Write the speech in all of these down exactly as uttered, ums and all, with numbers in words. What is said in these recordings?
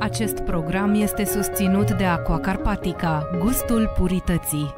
Acest program este susținut de Aqua Carpatica, gustul purității.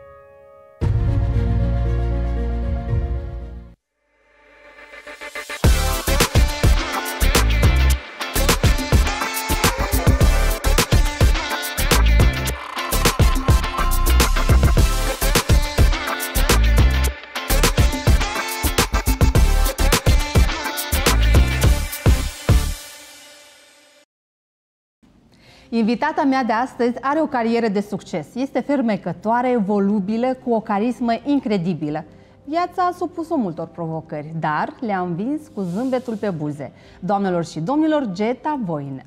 Invitata mea de astăzi are o carieră de succes. Este fermecătoare, volubilă, cu o carismă incredibilă. Viața a supus-o multor provocări, dar le-a învins cu zâmbetul pe buze. Doamnelor și domnilor, Geta Voinea.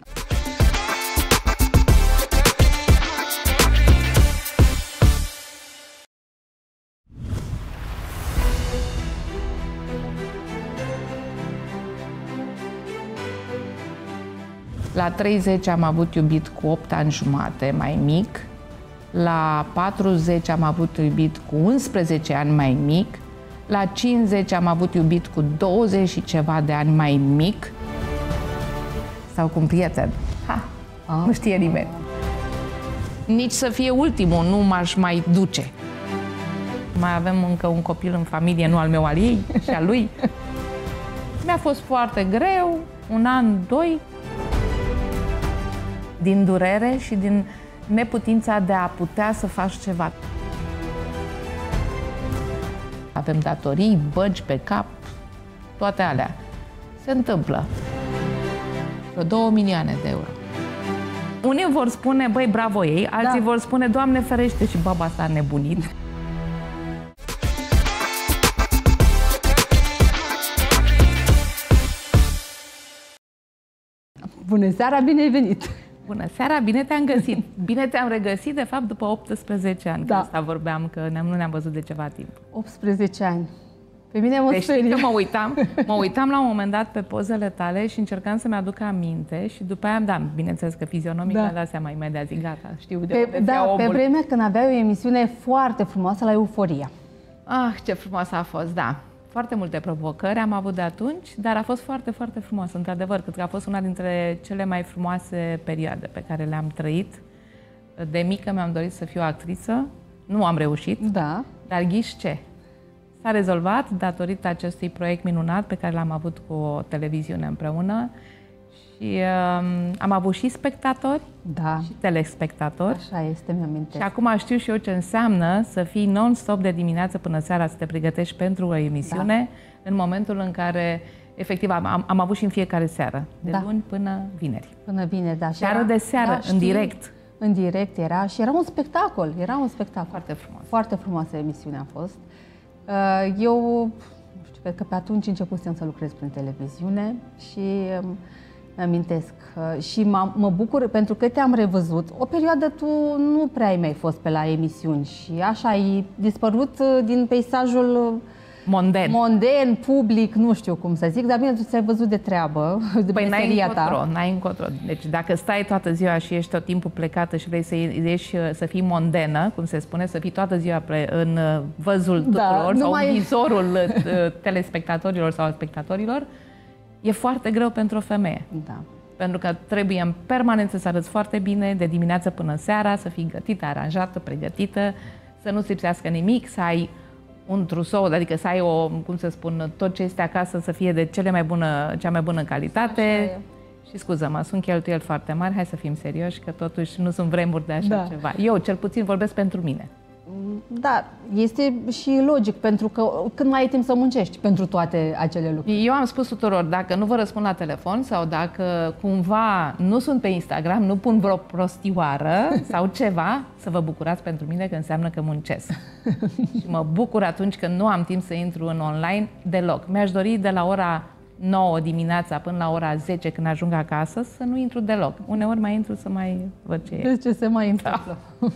La treizeci am avut iubit cu opt ani jumate, mai mic. La patruzeci am avut iubit cu unsprezece ani, mai mic. La cincizeci am avut iubit cu douăzeci și ceva de ani, mai mic. Sau cu un prieten. Ha, ah. Nu știe nimeni. Nici să fie ultimul, nu m-aș mai duce. Mai avem încă un copil în familie, nu al meu, al ei și al lui. Mi-a fost foarte greu, un an, doi. Din durere și din neputința de a putea să faci ceva. Avem datorii, băgi pe cap, toate alea. Se întâmplă. Vreo două milioane de euro. Unii vor spune, băi, bravo ei, alții da. vor spune, Doamne ferește, și baba s-a nebunit. Bună seara, bine ai venit! Bună seara, bine te-am găsit! Bine te-am regăsit, de fapt, după optsprezece ani. Da. Că asta vorbeam, că ne-am, nu ne-am văzut de ceva timp. optsprezece ani. Pe mine mă deci, sperie. Că mă uitam, mă uitam la un moment dat pe pozele tale și încercam să-mi aduc aminte și după aia, da, bineînțeles că fizionomic da. mi-a dat seama imediat, zic, gata, știu de pe, unde Da, omul. Pe vremea când aveai o emisiune foarte frumoasă la Euforia. Ah, ce frumoasă a fost, da. Foarte multe provocări am avut de atunci, dar a fost foarte, foarte frumoasă, într-adevăr. Cred că a fost una dintre cele mai frumoase perioade pe care le-am trăit. De mică mi-am dorit să fiu actriță, nu am reușit, da. dar ghiși ce? S-a rezolvat datorită acestui proiect minunat pe care l-am avut cu o televiziune împreună și um, am avut și spectatori da. și telespectatori. Așa este, mi-amintesc. Și acum știu și eu ce înseamnă să fii non-stop de dimineață până seara, să te pregătești pentru o emisiune, da. în momentul în care, efectiv, am, am avut și în fiecare seară, de da. luni până vineri. Până vineri, da. Seară de seară, da, în direct. În direct era și era un spectacol, era un spectacol. Foarte frumos. Foarte frumoasă emisiune a fost. Eu, nu știu, cred că pe atunci începusem să lucrez prin televiziune și mi-amintesc. Și mă bucur pentru că te-am revăzut. O perioadă tu nu prea ai mai fost pe la emisiuni și așa ai dispărut din peisajul monden, monden public, nu știu cum să zic, dar bine, tu ți-ai văzut de treabă, de păi meseria ta. N-ai încotro. Deci dacă stai toată ziua și ești tot timpul plecată și vrei să ieși, să fii mondenă, cum se spune, să fii toată ziua în văzul tuturor da, sau în vizorul telespectatorilor sau al spectatorilor, e foarte greu pentru o femeie. Da. Pentru că trebuie în permanență să arăți foarte bine, de dimineață până seara, să fii gătită, aranjată, pregătită, să nu-ți lipsească nimic, să ai un trusou, adică să ai o, cum să spun, tot ce este acasă să fie de cele mai bună, cea mai bună calitate. Și scuză-mă, sunt cheltuieli foarte mari, hai să fim serioși, că totuși nu sunt vremuri de așa da. ceva. Eu, cel puțin, vorbesc pentru mine. Da, este și logic, pentru că când mai ai timp să muncești pentru toate acele lucruri? Eu am spus tuturor, dacă nu vă răspund la telefon sau dacă cumva nu sunt pe Instagram, nu pun vreo prostioară sau ceva, să vă bucurați pentru mine că înseamnă că muncesc. Și mă bucur atunci când nu am timp să intru în online deloc. Mi-aș dori de la ora nouă dimineața până la ora zece când ajung acasă să nu intru deloc. Uneori mai intru să mai văd ce e. De ce se mai întâmplă?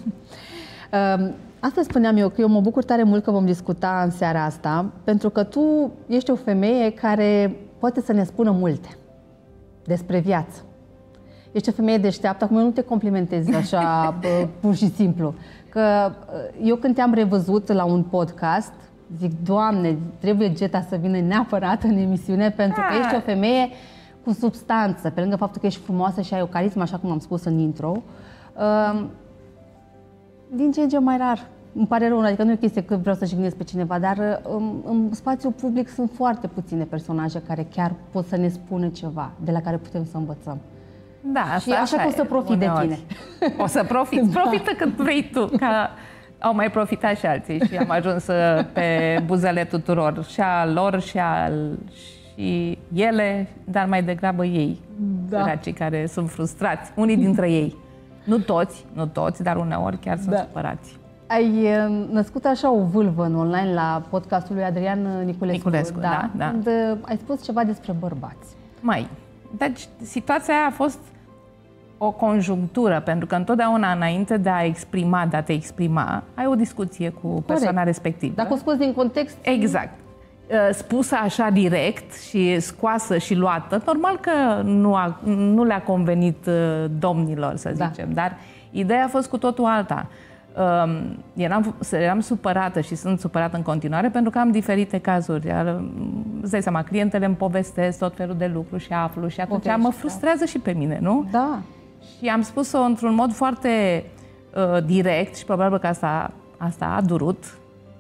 Da. um, Asta spuneam eu, că eu mă bucur tare mult că vom discuta în seara asta, pentru că tu ești o femeie care poate să ne spună multe despre viață. Ești o femeie deșteaptă, acum eu nu te complimentez așa bă, pur și simplu, că eu când te-am revăzut la un podcast, zic, Doamne, trebuie Geta să vină neapărat în emisiune, pentru că ești o femeie cu substanță, pe lângă faptul că ești frumoasă și ai o carismă, așa cum am spus în intro, uh, din ce în ce mai rar. Îmi pare rău, adică nu e o chestie că vreau să jignesc pe cineva, dar în, în spațiul public sunt foarte puține personaje care chiar pot să ne spună ceva, de la care putem să învățăm. Da, asta, și așa că o să profit de tine. O să profit. Profită cât vrei tu, că au mai profitat și alții și am ajuns pe buzele tuturor, și a lor și, a, și ele, dar mai degrabă ei, da. Cei care sunt frustrați, unii dintre ei. Nu toți, nu toți, dar uneori chiar sunt da. supărați. Ai născut așa o vâlvă în online la podcastul lui Adrian Niculescu, Niculescu da, da, da. Când ai spus ceva despre bărbați. Mai, deci situația aia a fost o conjunctură, pentru că întotdeauna înainte de a exprima, de a te exprima, ai o discuție cu Corect. persoana respectivă. Dacă o scoți din context... Exact. Spusă așa direct și scoasă și luată, normal că nu, a, nu le-a convenit domnilor, să zicem, da. Dar ideea a fost cu totul alta. Um, eram, eram supărată și sunt supărată în continuare pentru că am diferite cazuri. Îți dai seama, clientele îmi povestesc tot felul de lucruri și aflu și atunci Povești, mă frustrează da. și pe mine, nu? Da. Și am spus-o într-un mod foarte uh, direct și probabil că asta, asta a durut.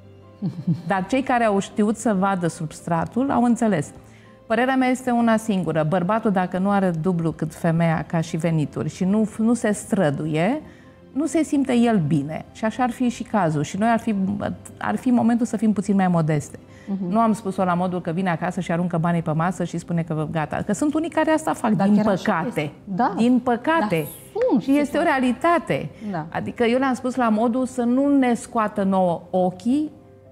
Dar cei care au știut să vadă substratul au înțeles. Părerea mea este una singură. Bărbatul, dacă nu are dublu cât femeia ca și venituri și nu, nu se străduie, nu se simte el bine. Și așa ar fi și cazul. Și noi ar fi, ar fi momentul să fim puțin mai modeste. Uh-huh. Nu am spus-o la modul că vine acasă și aruncă banii pe masă și spune că gata. Că sunt unii care asta fac, Dar din păcate. Da. Din păcate. Da, și este o realitate. Da. Adică eu le-am spus la modul să nu ne scoată nouă ochii,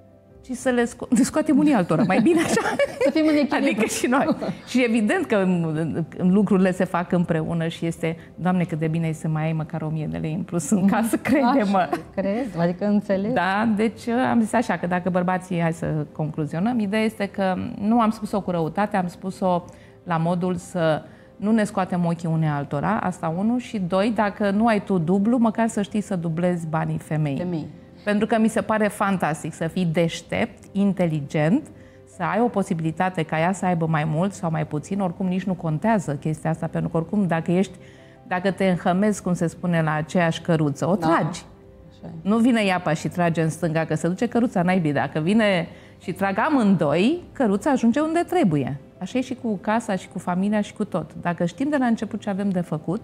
ci să le sco- ne scoatem unii altora. Mai bine așa. Să fim în echilibru. Adică și noi. Și evident că lucrurile se fac împreună și este, Doamne, cât de bine e să mai ai măcar o mie de lei în plus în casă, crede-mă. Crezi? Adică înțeleg. Da, deci am zis așa, că dacă bărbații, hai să concluzionăm, ideea este că nu am spus-o cu răutate, am spus-o la modul să nu ne scoatem ochii unei altora, asta unu, și doi, dacă nu ai tu dublu, măcar să știi să dublezi banii femeii. Femei. Pentru că mi se pare fantastic să fii deștept, inteligent, să ai o posibilitate ca ea să aibă mai mult sau mai puțin, oricum nici nu contează chestia asta, pentru că oricum dacă ești, dacă te înhămezi, cum se spune, la aceeași căruță, o tragi. Da. Nu vine iapa și trage în stânga, că se duce căruța naibii. Dacă vine și trag amândoi, căruța ajunge unde trebuie. Așa e și cu casa, și cu familia, și cu tot. Dacă știm de la început ce avem de făcut,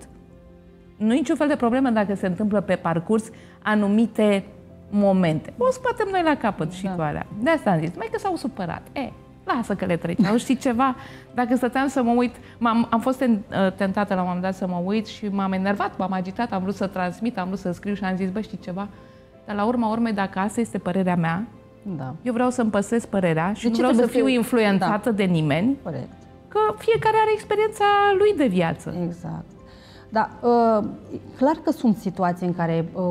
nu e niciun fel de problemă dacă se întâmplă pe parcurs anumite momente. O scoatem noi la capăt și da. cu alea. De asta am zis, mai că s-au supărat. E, lasă că le treceau. Știi ceva? Dacă stăteam să mă uit, am am fost tentată la un moment dat să mă uit și m-am enervat, m-am agitat, am vrut să transmit, am vrut să scriu și am zis, bă, știi ceva? Dar la urma urmei, dacă asta este părerea mea, da. eu vreau să-mi păstrez părerea și de nu vreau să fiu influențată da. de nimeni. Corect. Că fiecare are experiența lui de viață. Exact. Da, uh, clar că sunt situații în care uh,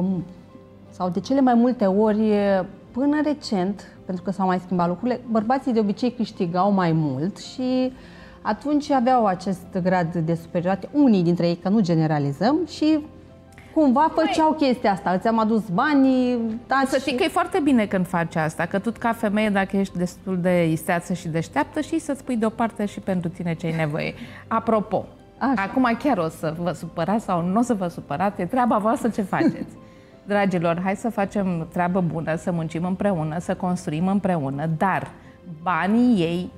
sau de cele mai multe ori, până recent, pentru că s-au mai schimbat lucrurile, bărbații de obicei câștigau mai mult și atunci aveau acest grad de superioritate, unii dintre ei, că nu generalizăm, și cumva făceau chestia asta, ți-am adus banii, taci. Să știi că e foarte bine când faci asta, că tu ca femeie, dacă ești destul de isteață și deșteaptă, și să-ți pui deoparte și pentru tine ce ai nevoie. Apropo, Așa. acum chiar o să vă supărați sau nu o să vă supărați, e treaba voastră ce faceți. Dragilor, hai să facem treabă bună, să muncim împreună, să construim împreună, dar banii ei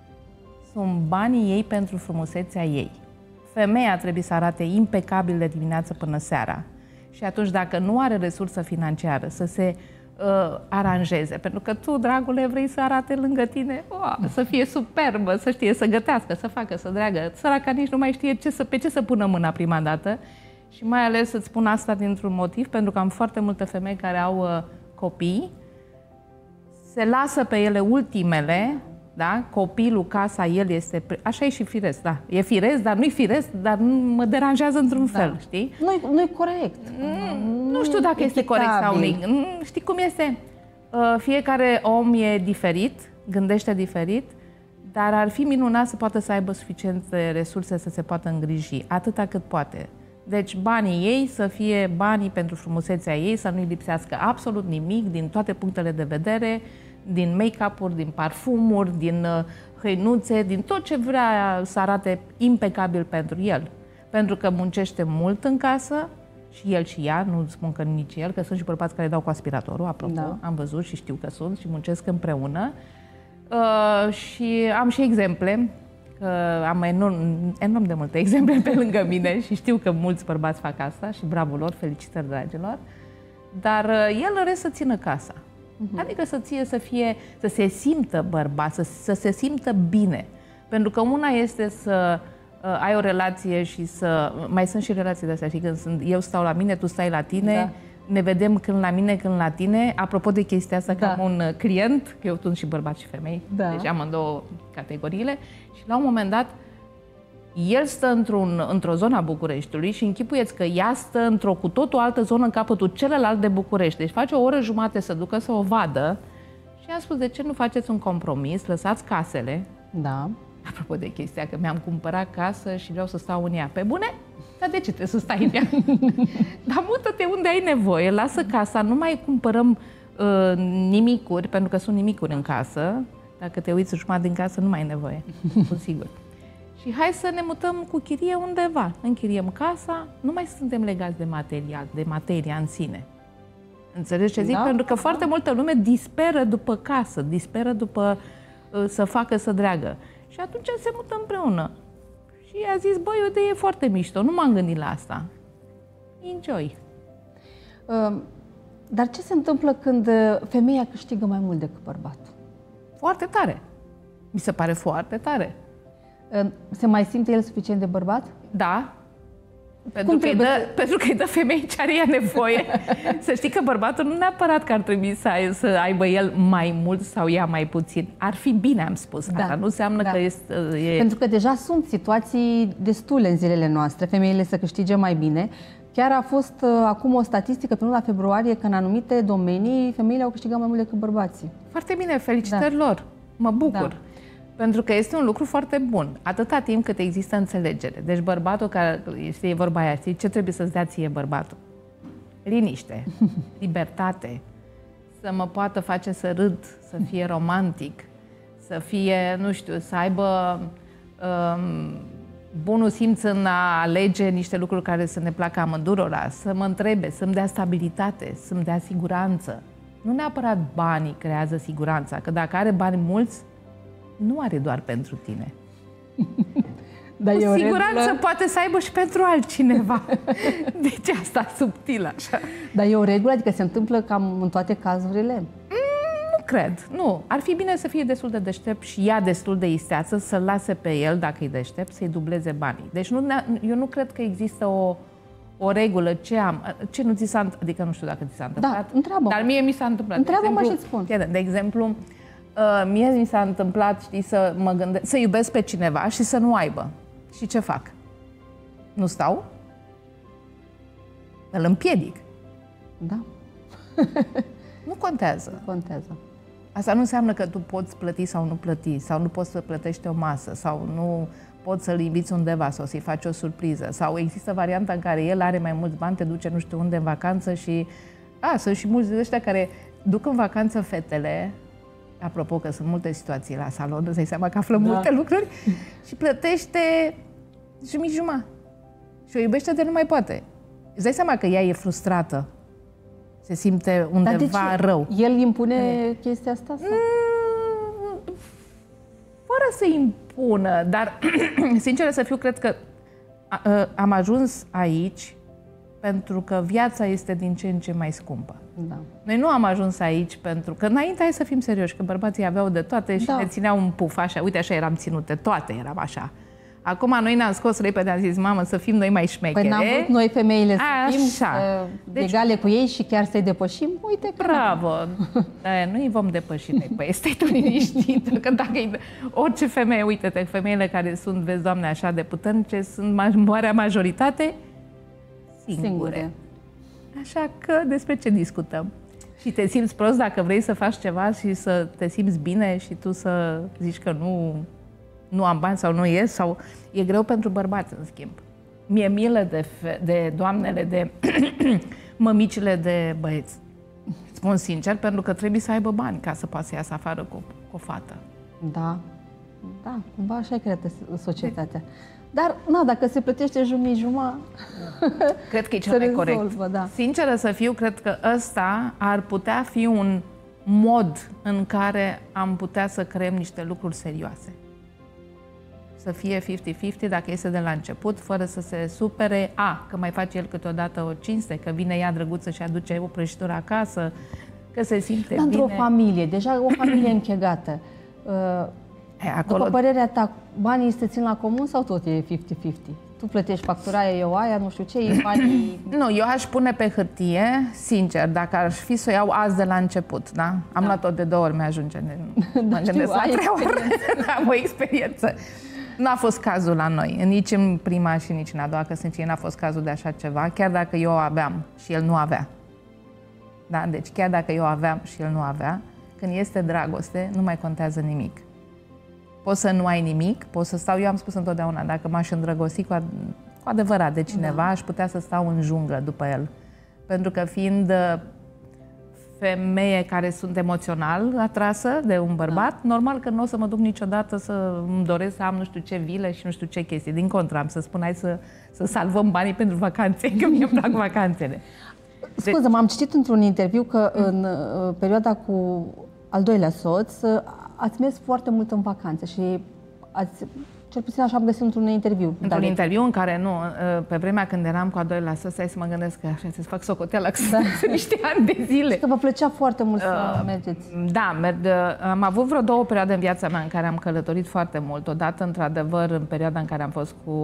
sunt banii ei pentru frumusețea ei. Femeia trebuie să arate impecabil de dimineață până seara. Și atunci, dacă nu are resursă financiară, să se uh, aranjeze. Pentru că tu, dragule, vrei să arate lângă tine, oh, să fie superbă, să știe să gătească, să facă, să dreagă. Săraca nici nu mai știe ce să, pe ce să pună mâna prima dată. Și mai ales îți spun asta dintr-un motiv, pentru că am foarte multe femei care au uh, copii, se lasă pe ele ultimele, da? Copilul, casa, el este... Așa e și firesc, da. E firesc, dar nu-i firesc, dar nu mă deranjează într-un da. fel, știi? Nu-i, nu-i corect. Nu, nu știu dacă este corect sau nu. Știi cum este? Uh, fiecare om e diferit, gândește diferit, dar ar fi minunat să poată să aibă suficiente resurse să se poată îngriji, atâta cât poate. Deci banii ei să fie banii pentru frumusețea ei, să nu-i lipsească absolut nimic din toate punctele de vedere, din make-up-uri, din parfumuri, din hăinuțe, din tot ce vrea să arate impecabil pentru el. Pentru că muncește mult în casă, și el și ea, nu spun că nici el, că sunt și bărbați care dau cu aspiratorul, apropo, da. Am văzut și știu că sunt și muncesc împreună. Uh, și am și exemple, că am enorm, enorm de multe exemple pe lângă mine și știu că mulți bărbați fac asta și bravo lor, felicitări dragilor. Dar uh, el are să țină casa. Uh-huh. Adică să ție, să fie, să se simtă bărbat, să, să se simtă bine. Pentru că una este să uh, ai o relație și să... Mai sunt și relații de astea, și când sunt, eu stau la mine, tu stai la tine, da. Ne vedem când la mine, când la tine. Apropo de chestia asta, da. Că am un client, că eu sunt și bărbați și femei, da. Deci am în două categoriile, și la un moment dat el stă într-un, într-o zonă a Bucureștiului și închipuieți că ea stă într-o cu totul altă zonă în capătul celălalt de București. Deci face o oră jumate să ducă să o vadă și am spus, de ce nu faceți un compromis, lăsați casele. Da. Apropo de chestia că mi-am cumpărat casă și vreau să stau în ea. Pe bune? Dar de ce trebuie să stai în ea? Dar mută-te unde ai nevoie, lasă casa, nu mai cumpărăm uh, nimicuri, pentru că sunt nimicuri în casă. Dacă te uiți jumătate din casă, nu mai ai nevoie, cu sigur. Și hai să ne mutăm cu chirie undeva. Închiriem casa, nu mai suntem legați de material, de materia în sine. Înțelegi ce zic? Da? Pentru că foarte multă lume disperă după casă, disperă după uh, să facă, să dreagă. Și atunci se mută împreună. Și a zis, băi, o idee foarte mișto, nu m-am gândit la asta. Enjoy. Uh, dar ce se întâmplă când femeia câștigă mai mult decât bărbatul? Foarte tare. Mi se pare foarte tare. Se mai simte el suficient de bărbat? Da. Pentru că, îi dă, să... pentru că îi dă femei ce are ea nevoie. Să știi că bărbatul nu neapărat că ar trebui să, ai, să aibă el mai mult sau ea mai puțin. Ar fi bine, am spus. Da. Asta nu înseamnă da. Că este... E... Pentru că deja sunt situații destule în zilele noastre, femeile să câștige mai bine. Chiar a fost uh, acum o statistică pe luna februarie că în anumite domenii femeile au câștigat mai mult decât bărbații. Foarte bine, felicitări da. Lor. Mă bucur. Da. Pentru că este un lucru foarte bun, atâta timp cât există înțelegere. Deci bărbatul, care este vorba aia, știi, ce trebuie să-ți dea ție bărbatul? Liniște, libertate, să mă poată face să râd, să fie romantic, să fie, nu știu, să aibă um, bunul simț în a alege niște lucruri care să ne placă amândurora, să mă întrebe, să-mi dea stabilitate, să-mi dea siguranță. Nu neapărat banii creează siguranța, că dacă are bani mulți, nu are doar pentru tine. Dar cu siguranță regulă... poate să aibă și pentru altcineva. Deci asta subtil așa. Dar e o regulă? Adică se întâmplă cam în toate cazurile? Mm, nu cred. Nu. Ar fi bine să fie destul de deștept și ea destul de isteață, să-l lase pe el, dacă e deștept, să-i dubleze banii. Deci nu, eu nu cred că există o, o regulă. Ce am, ce nu ți s-a întâmplat? Adică nu știu dacă ți s-a întâmplat. Da, întreabă. Dar mie mi s-a întâmplat. Întreabă-mă și-ți spun. De exemplu, Uh, mie mi s-a întâmplat, știi, să mă gândesc, să iubesc pe cineva și să nu aibă. Și ce fac? Nu stau? Îl împiedic. Da. Nu contează. Nu contează. Asta nu înseamnă că tu poți plăti sau nu plăti, sau nu poți să plătești o masă, sau nu poți să-l inviți undeva sau să-i faci o surpriză. Sau există varianta în care el are mai mulți bani, te duce nu știu unde în vacanță și... A, sunt și mulți de ăștia care duc în vacanță fetele. Apropo că sunt multe situații la salon, îți dai seama că aflăm da. Multe lucruri și plătește jumătate. Și o iubește de nu mai poate. Îți dai seama că ea e frustrată. Se simte undeva rău. El impune e. Chestia asta? Sau? Mm, fără să impună, dar sincer să fiu, cred că a, a, am ajuns aici pentru că viața este din ce în ce mai scumpă. Da. Noi nu am ajuns aici pentru că înainte, hai să fim serioși, că bărbații aveau de toate și da. Ne țineau un puf, așa, uite așa eram ținute, toate eram așa. Acum noi ne-am scos repede, am zis, mamă, să fim noi mai șmechere. Păi n-am vrut noi femeile să așa. fim uh, deci, egale cu ei și chiar să-i depășim, uite că... Bravo! Da, nu îi vom depăși noi, păi stai tu liniștit, că dacă orice femeie, uite-te, femeile care sunt, vezi, Doamne, așa de puternice, sunt marea majoritate singure. singure. Așa că despre ce discutăm? Și te simți prost dacă vrei să faci ceva și să te simți bine și tu să zici că nu, nu am bani sau nu ies, sau e greu pentru bărbați, în schimb. Mi-e milă de, fe, de doamnele, de mămicile de băieți. Spun sincer, pentru că trebuie să aibă bani ca să poată să iasă afară cu, cu o fată. Da. Da, cumva așa crede societatea. Dar, na, dacă se plătește jumii-juma, cred că e cel mai corect. Rezolvă, da. Sinceră să fiu, cred că ăsta ar putea fi un mod în care am putea să creăm niște lucruri serioase. Să fie cincizeci cincizeci dacă este de la început, fără să se supere, a, că mai face el câteodată o cinste, că vine ea drăguță și aduce o prăjitură acasă, că se simte Dar bine. într-o familie, deja o familie închegată, uh, E, acolo... după părerea ta, banii se țin la comun sau tot e cincizeci cincizeci? Tu plătești factura, eu aia, nu știu ce, e banii... Nu, eu aș pune pe hârtie, sincer, dacă aș fi să o iau azi de la început, da? Am da. luat-o de două ori, mi-ajunge, mă da, gândesc la trei ori, am o experiență. Nu a fost cazul la noi, nici în prima și nici în a doua căsnicie n-a fost cazul de așa ceva, chiar dacă eu aveam și el nu avea. Da? Deci chiar dacă eu aveam și el nu avea, când este dragoste, nu mai contează nimic. Poți să nu ai nimic, poți să stau, eu am spus întotdeauna, dacă m-aș îndrăgosti cu, ad, cu adevărat de cineva, da. aș putea să stau în junglă după el. Pentru că fiind femeie care sunt emoțional atrasă de un bărbat, da. normal că nu o să mă duc niciodată să îmi doresc să am nu știu ce vile și nu știu ce chestii. Din contră, am să spun, hai să, să salvăm banii pentru vacanțe, că mie îmi plac vacanțele. Scuză, m-am citit într-un interviu că în uh, perioada cu al doilea soț uh, ați mers foarte mult în vacanțe și ați, cel puțin așa am găsit într-un interviu. Într-un interviu în care, nu, pe vremea când eram cu a doilea soț, să mă gândesc că așa, să-ți fac socoteala că sunt niște ani de zile. Și că vă plăcea foarte mult să uh, mergeți. Da, merg, am avut vreo două perioade în viața mea în care am călătorit foarte mult. Odată, într-adevăr, în perioada în care am fost cu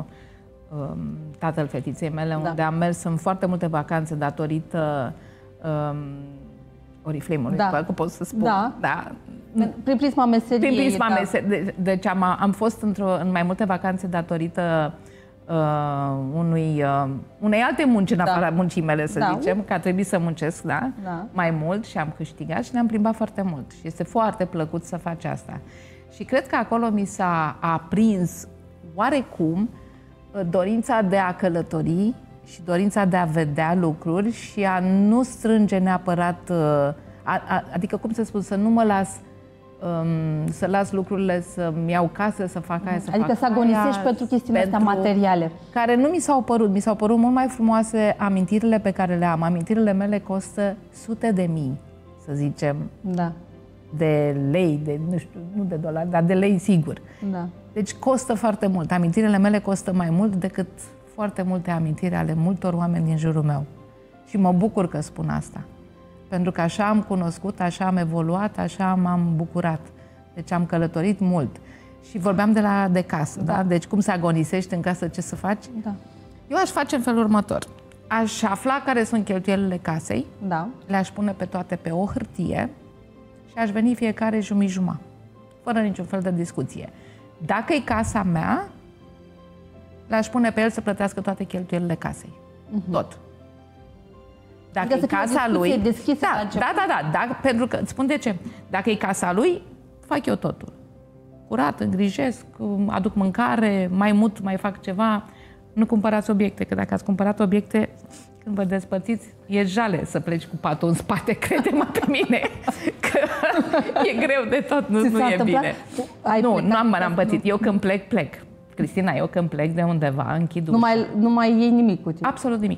um, tatăl fetiței mele, da. unde am mers în foarte multe vacanțe datorită um, Oriflame-ului, da. că pot să spun. Da. Da. Prin prisma meseriei. Prin prisma da. meseriei. Deci am, am fost într-o, în mai multe vacanțe datorită uh, unui, uh, unei alte munci în afara da. muncii mele, să da. zicem, că a trebuit să muncesc da? Da. mai mult și am câștigat și ne-am plimbat foarte mult. Și este foarte plăcut să faci asta. Și cred că acolo mi s-a aprins oarecum dorința de a călători și dorința de a vedea lucruri și a nu strânge neapărat, a, a, adică cum să spun, să nu mă las, um, să las lucrurile să-mi iau casă, să fac aia, să adică fac să agonisești pentru chestiile astea materiale. Care nu mi s-au părut, mi s-au părut mult mai frumoase amintirile pe care le am. Amintirile mele costă sute de mii, să zicem, da. de lei, de, nu știu, nu de dolari, dar de lei sigur. Da. Deci costă foarte mult. Amintirile mele costă mai mult decât foarte multe amintiri ale multor oameni din jurul meu. Și mă bucur că spun asta. Pentru că așa am cunoscut, așa am evoluat, așa m-am bucurat. Deci am călătorit mult. Și vorbeam de la de casă, da? da? Deci cum să agonisești în casă, ce să faci? Da. Eu aș face în felul următor. Aș afla care sunt cheltuielile casei, da. le-aș pune pe toate pe o hârtie și aș veni fiecare jumătate, fără niciun fel de discuție. Dacă e casa mea, l-aș pune pe el să plătească toate cheltuielile casei. Uh-huh. Tot. Dacă adică e casa lui... Deschisă da, da, da, da, da, pentru că, îți spun de ce. Dacă e casa lui, fac eu totul. Curat, îngrijesc, aduc mâncare, mai mut, mai fac ceva. Nu cumpărați obiecte, că dacă ați cumpărat obiecte, când vă despărțiți, e jale să pleci cu patul în spate, crede-mă pe mine, că e greu de tot, nu, nu e bine. Ai nu, nu am, n-am pățit. Eu când plec, plec. Cristina, eu când plec de undeva, închid ușa. Nu mai, nu mai iei nimic cu tine. Absolut nimic.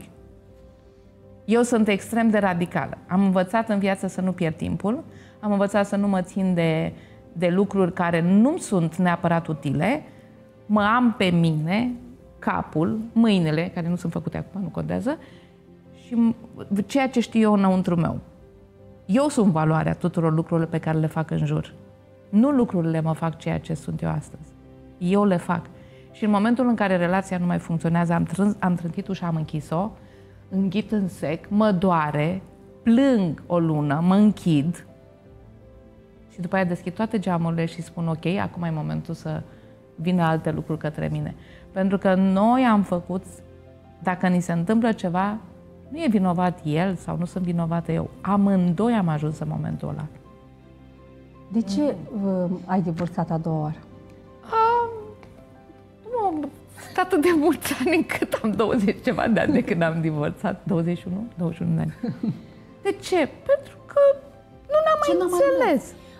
Eu sunt extrem de radicală. Am învățat în viață să nu pierd timpul, am învățat să nu mă țin de, de lucruri care nu sunt neapărat utile, mă am pe mine, capul, mâinile, care nu sunt făcute acum, nu contează, și ceea ce știu eu înăuntru meu. Eu sunt valoarea tuturor lucrurilor pe care le fac în jur. Nu lucrurile mă fac ceea ce sunt eu astăzi. Eu le fac. Și în momentul în care relația nu mai funcționează, am, trâns, am trântit ușa, am închis-o, înghit în sec, mă doare, plâng o lună, mă închid și după aia deschid toate geamurile și spun ok, acum e momentul să vină alte lucruri către mine. Pentru că noi am făcut, dacă ni se întâmplă ceva, nu e vinovat el sau nu sunt vinovată eu. Amândoi am ajuns în momentul ăla. De ce uh, ai divorțat a doua oară? Um, nu, atât de mulți ani încât am douăzeci ceva de ani de când am divorțat. douăzeci și unu? douăzeci și unu de ani. De ce? Pentru că nu n-am mai înțeles.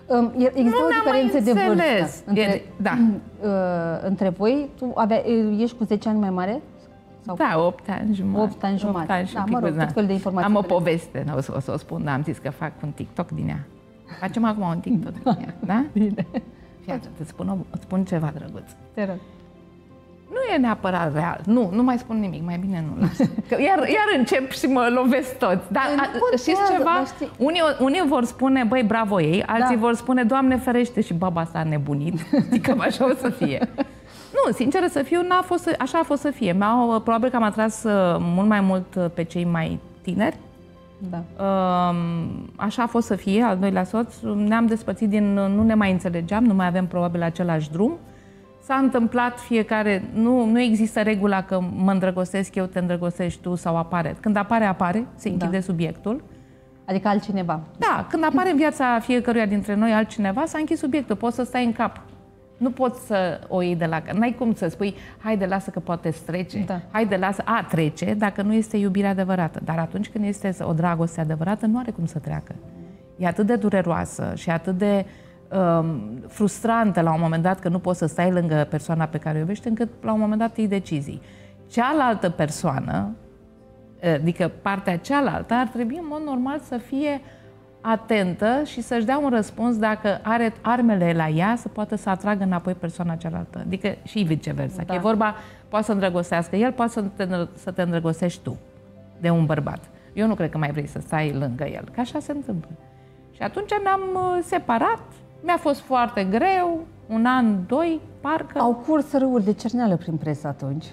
Um, Există o diferență de vârstă între, e, da. uh, între voi. Tu avea, ești cu zece ani mai mare? Sau? Da, opt ani jumătate. opt ani jumătate. opt ani și da, un pic, mă rog, da. tot fel de informații. Am o poveste, nu o să o, să o spun, dar am zis că fac un TikTok din ea. Facem acum un TikTok din ea, da? Bine. Fiată, îți spun, o- îți spun ceva drăguț. Te rog. Nu e neapărat real. Nu, nu mai spun nimic, mai bine nu las. Că iar, iar încep și mă lovesc toți. Dar Nu a, contează, știți ceva? dar știi- Unii, unii vor spune, băi, bravo ei, alții Da. vor spune, Doamne ferește, și baba asta a nebunit. Adică așa o să fie. Nu, sinceră să fiu, n-a fost, să- așa a fost să fie. Mi-au, probabil că am atras uh, mult mai mult uh, pe cei mai tineri. Da. Um, Așa a fost să fie, al doilea soț. Ne-am despărțit din... Nu ne mai înțelegeam, nu mai avem probabil același drum. S-a întâmplat fiecare... Nu, nu există regula că mă îndrăgostesc eu, te îndrăgostești tu sau apare. Când apare, apare, se închide Da. subiectul. Adică altcineva. Da, când apare în viața fiecăruia dintre noi altcineva, s-a închis subiectul, poți să stai în cap. Nu poți să o iei de la... N-ai cum să spui, haide, lasă că poate trece. Da. Haide, lasă... A, trece dacă nu este iubirea adevărată. Dar atunci când este o dragoste adevărată, nu are cum să treacă. E atât de dureroasă și atât de um, frustrantă la un moment dat că nu poți să stai lângă persoana pe care o iubești, încât la un moment dat iei decizii. Cealaltă persoană, adică partea cealaltă, ar trebui în mod normal să fie atentă și să-și dea un răspuns dacă are armele la ea să poată să atragă înapoi persoana cealaltă. Adică și viceversa. Da. Că e vorba, poate să îndrăgostească el, poate să te, să te îndrăgostești tu de un bărbat. Eu nu cred că mai vrei să stai lângă el, că așa se întâmplă. Și atunci ne-am uh, separat, mi-a fost foarte greu, un an, doi, parcă. Au curs râuri de cerneală prin presă atunci.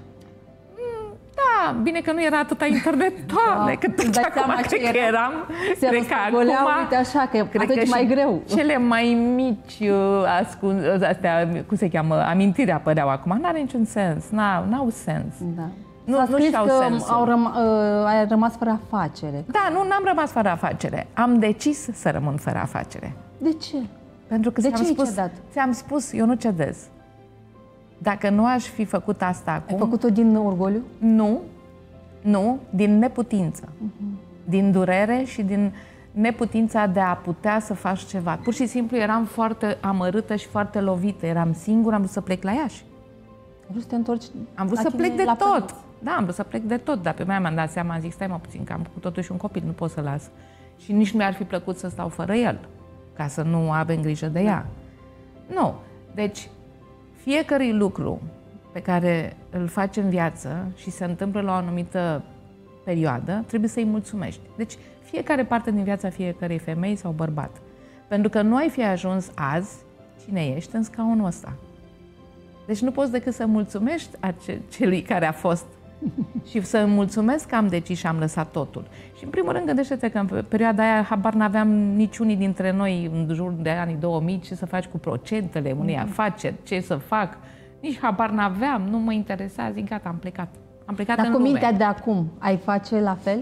Da, bine că nu era atâta internet, Doamne, Da. că Îți dai acum seama cred ce că era? eram, Se cred că răscoleau, acum, uite așa, că cred atunci că mai și greu. cele mai mici, uh, ascun, astea, cum se cheamă, amintiri apăreau acum, n-are niciun sens, n-au, n-au sens. Da. Nu- S-a nu scris și-au că sensul. au răm- uh, ai rămas fără afacere. Da, nu, n-am rămas fără afacere, am decis să rămân fără afacere. De ce? Pentru că De ți-am ce ai spus, cedat? ți-am spus, eu nu cedez. Dacă nu aș fi făcut asta Ai acum, făcut-o din orgoliu? nu, nu, din neputință. Din durere și din neputința de a putea să faci ceva. Pur și simplu eram foarte amărâtă și foarte lovită. Eram singură, am vrut să plec la Iași. Ai vrut să te întorci Am vrut la să tine plec de la tot. părinți? Da, am vrut să plec de tot, dar pe mine mi-am dat seama, am zis, stai mă puțin, că am făcut totuși un copil, nu pot să las. Și nici nu mi-ar fi plăcut să stau fără el, ca să nu avem grijă de ea. Nu. Deci, fiecare lucru pe care îl faci în viață și se întâmplă la o anumită perioadă, trebuie să-i mulțumești. Deci, fiecare parte din viața fiecarei femei sau bărbat. Pentru că nu ai fi ajuns azi, cine ești, în scaunul ăsta. Deci nu poți decât să mulțumești ace- celui care a fost și să îmi mulțumesc că am decis și am lăsat totul. Și în primul rând gândește-te că în perioada aia habar n-aveam niciunii dintre noi în jur de anii două mii ce să faci cu procentele unei afaceri, ce să fac. Nici habar n-aveam, nu mă interesa, zic gata, am plecat. Am plecat Dar în cu lume. mintea de acum, ai face la fel?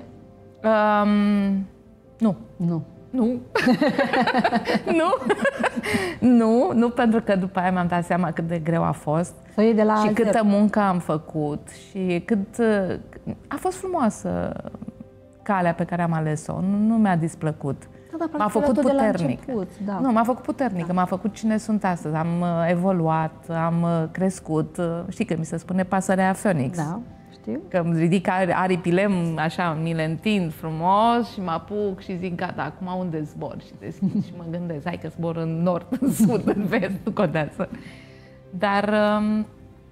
Um, nu. Nu. Nu. nu. nu, nu, pentru că după aia mi-am dat seama cât de greu a fost Să o iei de la și zero. câtă muncă am făcut și cât... A fost frumoasă calea pe care am ales-o, nu, nu mi-a displăcut. Da, da, M-a practic făcut era tot de la puternic. început, da. Nu, m-a făcut puternică, da. M-a făcut cine sunt astăzi. Am uh, evoluat, am uh, crescut. Uh, știi că mi se spune pasărea Phoenix. Da, știu. Că îmi ridic aripile, așa, mi le întind frumos și mă apuc și zic, gata, acum unde zbor? Și deschid și mă gândesc, hai că zbor în nord, în sud, în vest, nu contează. Dar, um,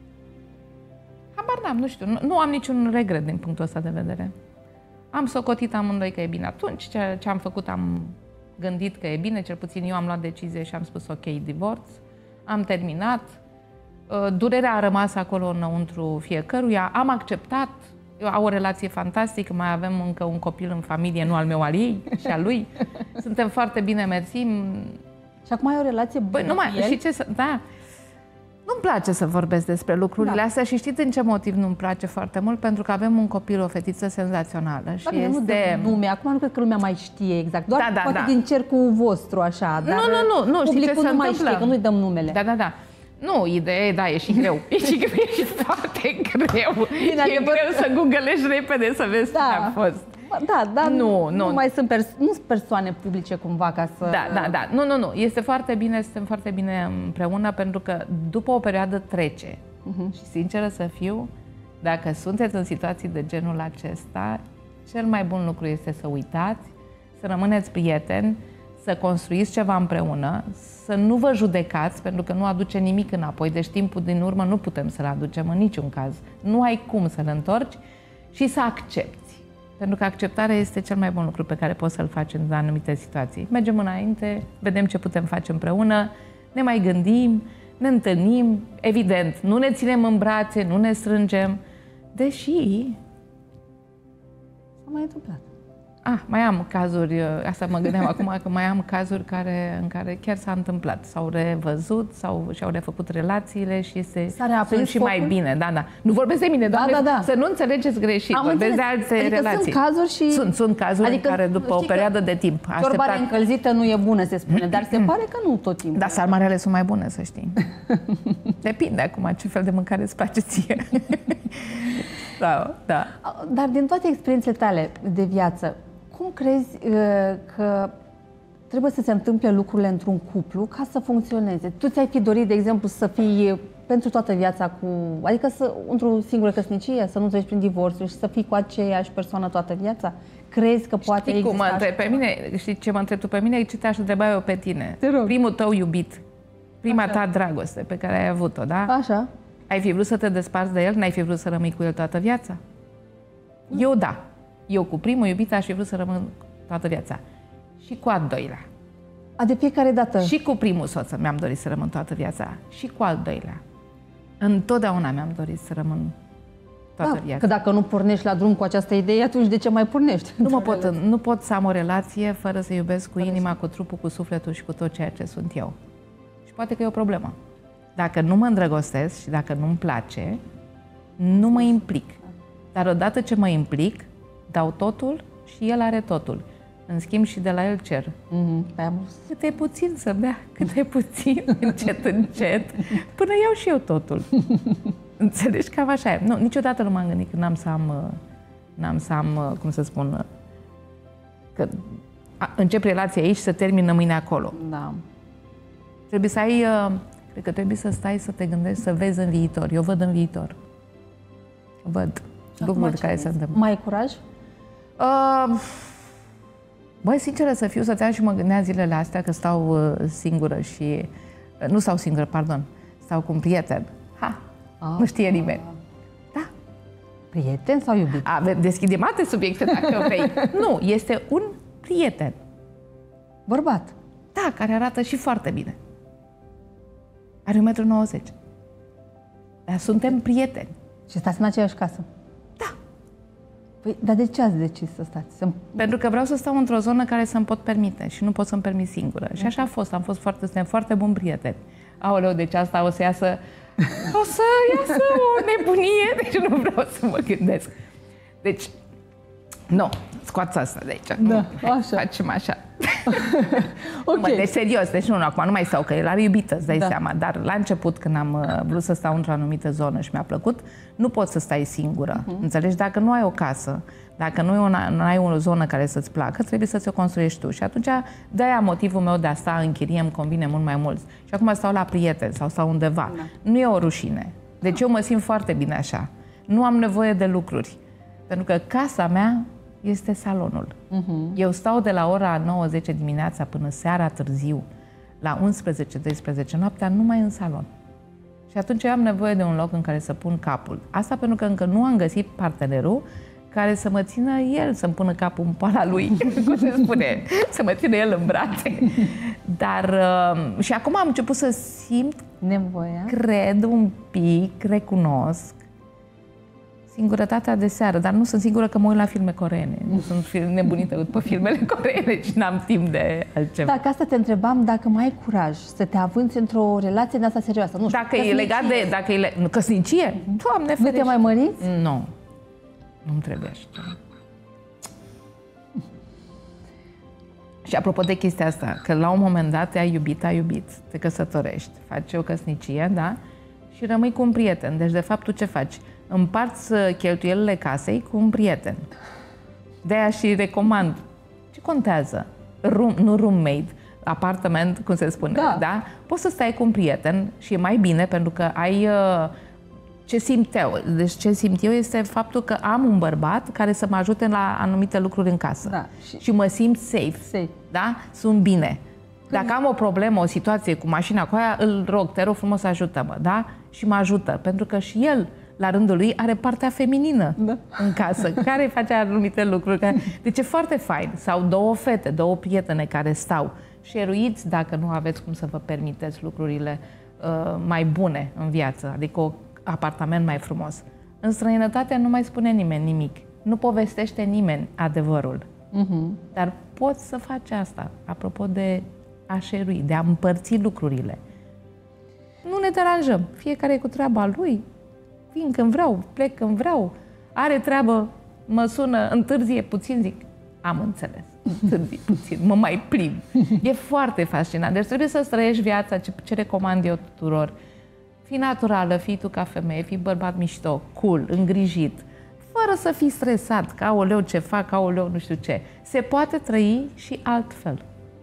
habar n-am, nu știu, nu, nu am niciun regret din punctul ăsta de vedere. Am socotit amândoi că e bine atunci, ce, ce am făcut am gândit că e bine, cel puțin eu am luat decizie și am spus ok, divorț, am terminat. Durerea a rămas acolo înăuntru fiecăruia, am acceptat, eu am o relație fantastică, mai avem încă un copil în familie, nu al meu, al ei și al lui. Suntem foarte bine, mersi. Și acum ai o relație bună Păi, numai, cu el? și ce să, da, nu-mi place să vorbesc despre lucrurile Da. astea și știi din ce motiv nu-mi place foarte mult? Pentru că avem un copil, o fetiță senzațională și Da, bine, nu este... dă nume, acum nu cred că lumea mai știe exact, doar Da, da, poate da. din cercul vostru așa, dar Nu, nu, nu, nu, știi ce publicul se nu mai întâmplă? știe, că nu-i dăm numele. Da, da, da. Nu, ideea e, da, e și greu. E și greu, e și foarte greu. Bine, e adevăr- greu să googlești repede să vezi Da. cine a fost. Da, dar nu, nu, nu. mai sunt, pers- nu sunt persoane publice cumva ca să... Da, da, da. Nu, nu, nu. Este foarte bine, suntem foarte bine împreună pentru că după o perioadă trece. Uh-huh. Și sinceră să fiu, dacă sunteți în situații de genul acesta, cel mai bun lucru este să uitați, să rămâneți prieteni, să construiți ceva împreună, să nu vă judecați, pentru că nu aduce nimic înapoi. Deci timpul din urmă nu putem să-l aducem în niciun caz. Nu ai cum să-l întorci și să accepti. Pentru că acceptarea este cel mai bun lucru pe care poți să-l faci în anumite situații. Mergem înainte, vedem ce putem face împreună, ne mai gândim, ne întâlnim, evident, nu ne ținem în brațe, nu ne strângem, deși... S-a mai întâmplat. Ah, mai am cazuri, asta mă gândeam acum, că mai am cazuri care, în care chiar s-a întâmplat. S-au revăzut, sau și-au refăcut relațiile și este, sunt și mai bine. Da, da. Nu vorbesc de mine, doamne, da, da, da. Să nu înțelegeți greșit, am vorbesc înțeles. de alte adică relații. Sunt cazuri și... Sunt, sunt cazuri adică, în care după o perioadă de timp așteptat... Ciorbarea încălzită nu e bună, se spune, dar se pare că nu tot timpul. Da, sarmarele sunt mai bune, să știi. Depinde acum ce fel de mâncare îți place ție. Da, da. Dar din toate experiențele tale de viață, cum crezi uh, că trebuie să se întâmple lucrurile într-un cuplu ca să funcționeze? Tu ți-ai fi dorit, de exemplu, să fii pentru toată viața cu... Adică să, într-o singură căsnicie, să nu treci prin divorțuri și să fii cu aceeași persoană toată viața? Crezi că poate Știi exista... cum mă întreb pe mine? Știi ce mă întreb tu pe mine? Ce te-aș întreba eu pe tine? Te rog. Primul tău iubit, prima Așa. ta dragoste pe care ai avut-o, da? Așa. Ai fi vrut să te desparți de el? N-ai fi vrut să rămâi cu el toată viața? Eu da. Eu cu primul iubit aș fi vrut să rămân toată viața. Și cu al doilea. A, de fiecare dată? Și cu primul soț mi-am dorit să rămân toată viața. Și cu al doilea. Întotdeauna mi-am dorit să rămân toată da, viața. Că dacă nu pornești la drum cu această idee, atunci de ce mai pornești? Nu, mă pot, nu pot să am o relație fără să iubesc cu inima, cu trupul, cu sufletul și cu tot ceea ce sunt eu. Și poate că e o problemă. Dacă nu mă îndrăgostesc și dacă nu-mi place, nu mă implic. Dar odată ce mă implic, dau totul și el are totul. În schimb și de la el cer. Mm-hmm. Cât e puțin să bea, cât e puțin, încet, încet, până iau și eu totul. Înțelegi? Cam așa e. Nu, niciodată nu m-am gândit că n-am să am, n-am să am, cum să spun, că încep relația aici și să termină mâine acolo. Da. Trebuie să ai, cred că trebuie să stai să te gândești, să vezi în viitor. Eu văd în viitor. Văd lucruri care se întâmplă. Mai ai curaj? Uh, Băi, sinceră să fiu, stăteam și mă gândeam zilele astea că stau uh, singură și... Uh, nu stau singură, pardon. Stau cu un prieten. Ha! Ah, nu știe nimeni. Da. Prieten sau iubit? A, deschidem alte subiecte dacă vrei. Nu, este un prieten. Bărbat? Da, care arată și foarte bine. Are un metru nouăzeci. Dar suntem prieteni. Și stați în aceeași casă? Da. Păi, dar de ce ați decis să stați? Să... Pentru că vreau să stau într-o zonă care să-mi pot permite și nu pot să-mi permit singură. Și așa a fost. Am fost foarte, suntem foarte buni prieteni. Aoleu, deci asta o să iasă... O să iasă o nebunie, deci nu vreau să mă gândesc. Deci, nu, scoați asta de aici. Da, Hai, așa. facem așa. Ok. Mă, deci serios, deci nu, nu, acum nu mai stau, că el are iubită, îți dai Da. seama. Dar la început, când am uh, vrut să stau într-o anumită zonă și mi-a plăcut, nu poți să stai singură. Uh-huh. Înțelegi? Dacă nu ai o casă, dacă nu ai, una, nu ai o zonă care să-ți placă, trebuie să ți-o construiești tu. Și atunci, de-aia motivul meu de a sta în chirie îmi convine mult mai mult. Și acum stau la prieteni sau stau undeva. Da. Nu e o rușine. Deci eu mă simt foarte bine așa. Nu am nevoie de lucruri. Pentru că casa mea este salonul. Uh-huh. Eu stau de la ora nouă zece dimineața până seara târziu, la unsprezece doisprezece noaptea, numai în salon. Și atunci eu am nevoie de un loc în care să pun capul. Asta pentru că încă nu am găsit partenerul care să mă țină el, să-mi pună capul în pala lui, cum se spune, să mă țină el în brațe. Dar uh, și acum am început să simt nevoia, cred un pic, recunosc, singurătatea de seară, dar nu sunt sigură că mă uit la filme coreene. Nu sunt nebunită pe filmele coreene și n-am timp de altceva. Dacă asta te întrebam, dacă mai ai curaj să te avânți într-o relație de asta serioasă. Nu știu, dacă e legat de... Dacă e le, nu, căsnicie? Doamne ferește. Nu te mai măriți? Nu. Nu-mi trebuie așa. Și apropo de chestia asta, că la un moment dat te-ai iubit, ai iubit, te căsătorești, faci o căsnicie, da? Și rămâi cu un prieten. Deci, de fapt, tu ce faci? Împarți cheltuielile casei cu un prieten. De-aia și recomand. Ce contează? Room, nu roommate, apartament, cum se spune, da. da? Poți să stai cu un prieten și e mai bine pentru că ai... Uh, ce simt eu? Deci ce simt eu este faptul că am un bărbat care să mă ajute la anumite lucruri în casă. Da. Și, și mă simt safe. safe. Da? Sunt bine. Dacă am o problemă, o situație cu mașina cu aia, îl rog, te rog frumos, ajută-mă, da? Și mă ajută, pentru că și el, la rândul lui, are partea feminină da. în casă, care îi face anumite lucruri. Care... Deci e foarte fain. Sau două fete, două prietene care stau șeruiți dacă nu aveți cum să vă permiteți lucrurile uh, mai bune în viață, adică un apartament mai frumos. În străinătate nu mai spune nimeni nimic. Nu povestește nimeni adevărul. Uh-huh. Dar poți să faci asta, apropo de a șerui, de a împărți lucrurile. Nu ne deranjăm. Fiecare e cu treaba lui. Vin când vreau, plec când vreau. Are treabă, mă sună, întârzie puțin, zic, am înțeles, întârzie puțin, mă mai plimb. E foarte fascinant. Deci trebuie să trăiești viața, ce, ce recomand eu tuturor. Fii naturală, fii tu ca femeie, fii bărbat mișto, cool, îngrijit, fără să fii stresat, că aoleu ce fac, aoleu nu știu ce. Se poate trăi și altfel.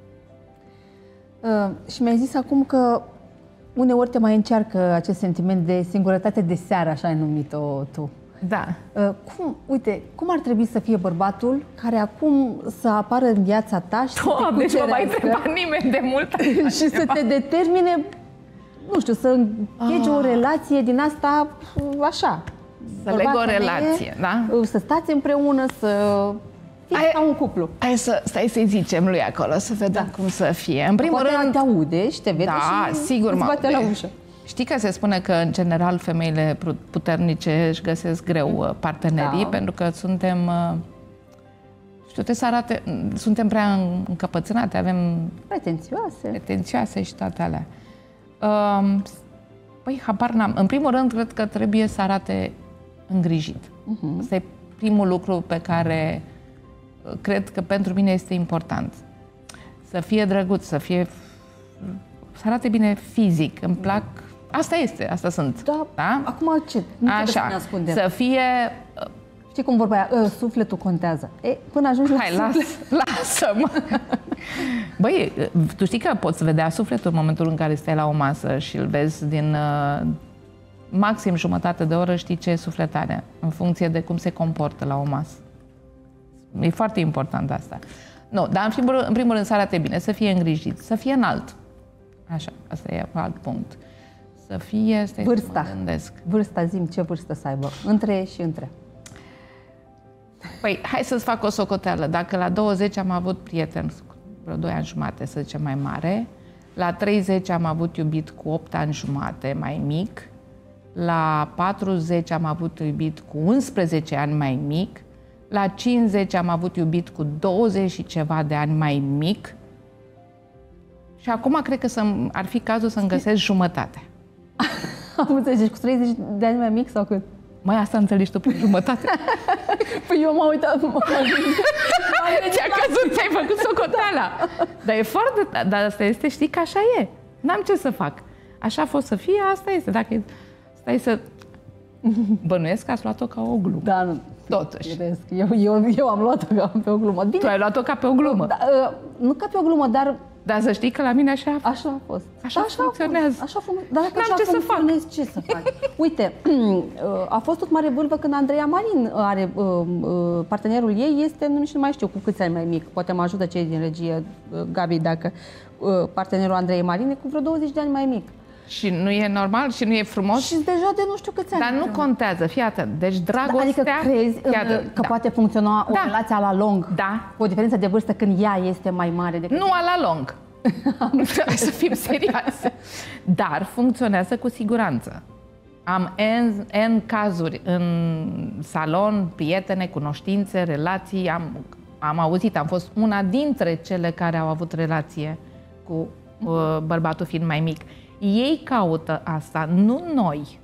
Uh, și mi-ai zis acum că uneori te mai încearcă acest sentiment de singurătate de seară, așa ai numit-o tu. Da. Uh, cum, uite, cum ar trebui să fie bărbatul care acum să apară în viața ta și Doamne, să te nu mai întreba nimeni de mult și să te determine, nu știu, să închegi ah. o relație din asta așa. Să leg o relație, da? Să stați împreună, să fiți ca un cuplu. Hai să, stai să-i zicem lui acolo, să vedem da. cum să fie. În primul Poate rând... te aude și te vede da, și sigur, îți bate la ușă. Știi că se spune că, în general, femeile puternice își găsesc greu partenerii, da. pentru că suntem, știu, trebuie să arate, suntem prea încăpățânate, avem... Pretențioase. Pretențioase și toate alea. Păi, habar n-am. În primul rând, cred că trebuie să arate îngrijit. Uh-huh. Asta e primul lucru pe care cred că pentru mine este important. Să fie drăguț, să fie... să arate bine fizic. Îmi plac... Asta este, asta sunt. Da, da? Acum ce? Nu Așa, să ne ascundem. Să fie... Știi cum vorba aia? Sufletul contează. E, până ajungi la Hai, suflet... las, lasă-mă! Băi, tu știi că poți vedea sufletul în momentul în care stai la o masă și îl vezi din uh, maxim jumătate de oră, știi ce e sufletarea, în funcție de cum se comportă la o masă. E foarte important asta. Nu, dar în primul, în primul rând să arate bine, să fie îngrijit, să fie înalt. Așa, asta e alt punct. Să fie... Vârsta. Să mă gândesc. Vârsta, zi-mi ce vârstă să aibă. Între și între. Păi, hai să-ți fac o socoteală. Dacă la douăzeci am avut prieten, vreo doi ani jumate, să zicem, mai mare, la treizeci am avut iubit cu opt ani jumate, mai mic, la patruzeci am avut iubit cu unsprezece ani, mai mic, la cincizeci am avut iubit cu douăzeci și ceva de ani, mai mic, și acum cred că ar fi cazul să-mi găsesc jumătate. Am înțeles, cu treizeci de ani mai mic sau cât? Mai asta înțelegi tu prin jumătate? Păi eu m-am uitat... Ți-a căzut, ți-ai făcut socoteala. Dar e foarte... Dar asta este, știi că așa e. N-am ce să fac. Așa a fost să fie, asta este. Dacă stai să... Bănuiesc că ați luat-o ca o glumă. Da, nu. Totuși. Eu, eu, eu am luat-o ca pe o glumă. Bine. Tu ai luat-o ca pe o glumă. Da, nu ca pe o glumă, dar... Dar să știi că la mine așa a fost. Așa a fost. Așa, așa funcționează. Așa funcționează. Dar dacă așa ce să fac. ce să faci? Uite, a fost tot mare vârvă când Andreea Marin are, partenerul ei este, nu știu, mai știu cu câți ani mai mic, poate mă ajută cei din regie, Gabi, dacă partenerul Andreei Marin e cu vreo douăzeci de ani mai mic. Și nu e normal? Și nu e frumos? Și deja de nu știu câți ani. Dar nu contează, fii atent. Deci dragostea... Adică crezi iată, că da. poate funcționa o da. relație la lung, da. cu o diferență de vârstă când ea este mai mare decât... Nu la lung. Hai să fim serioase. Dar funcționează cu siguranță. Am N, N cazuri în salon, prietene, cunoștințe, relații. Am, am auzit, am fost una dintre cele care au avut relație cu uh, bărbatul fiind mai mic. Ei caută asta, nu noi.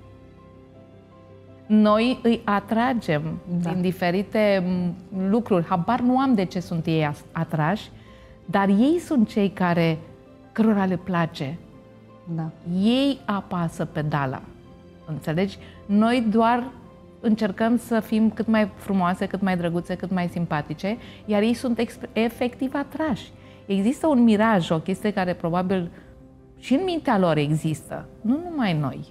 Noi îi atragem da. din diferite lucruri. Habar nu am de ce sunt ei atrași, dar ei sunt cei care, cărora le place. Da. Ei apasă pedala. Înțelegi? Noi doar încercăm să fim cât mai frumoase, cât mai drăguțe, cât mai simpatice, iar ei sunt efectiv atrași. Există un miraj, o chestie care probabil și în mintea lor există, nu numai noi.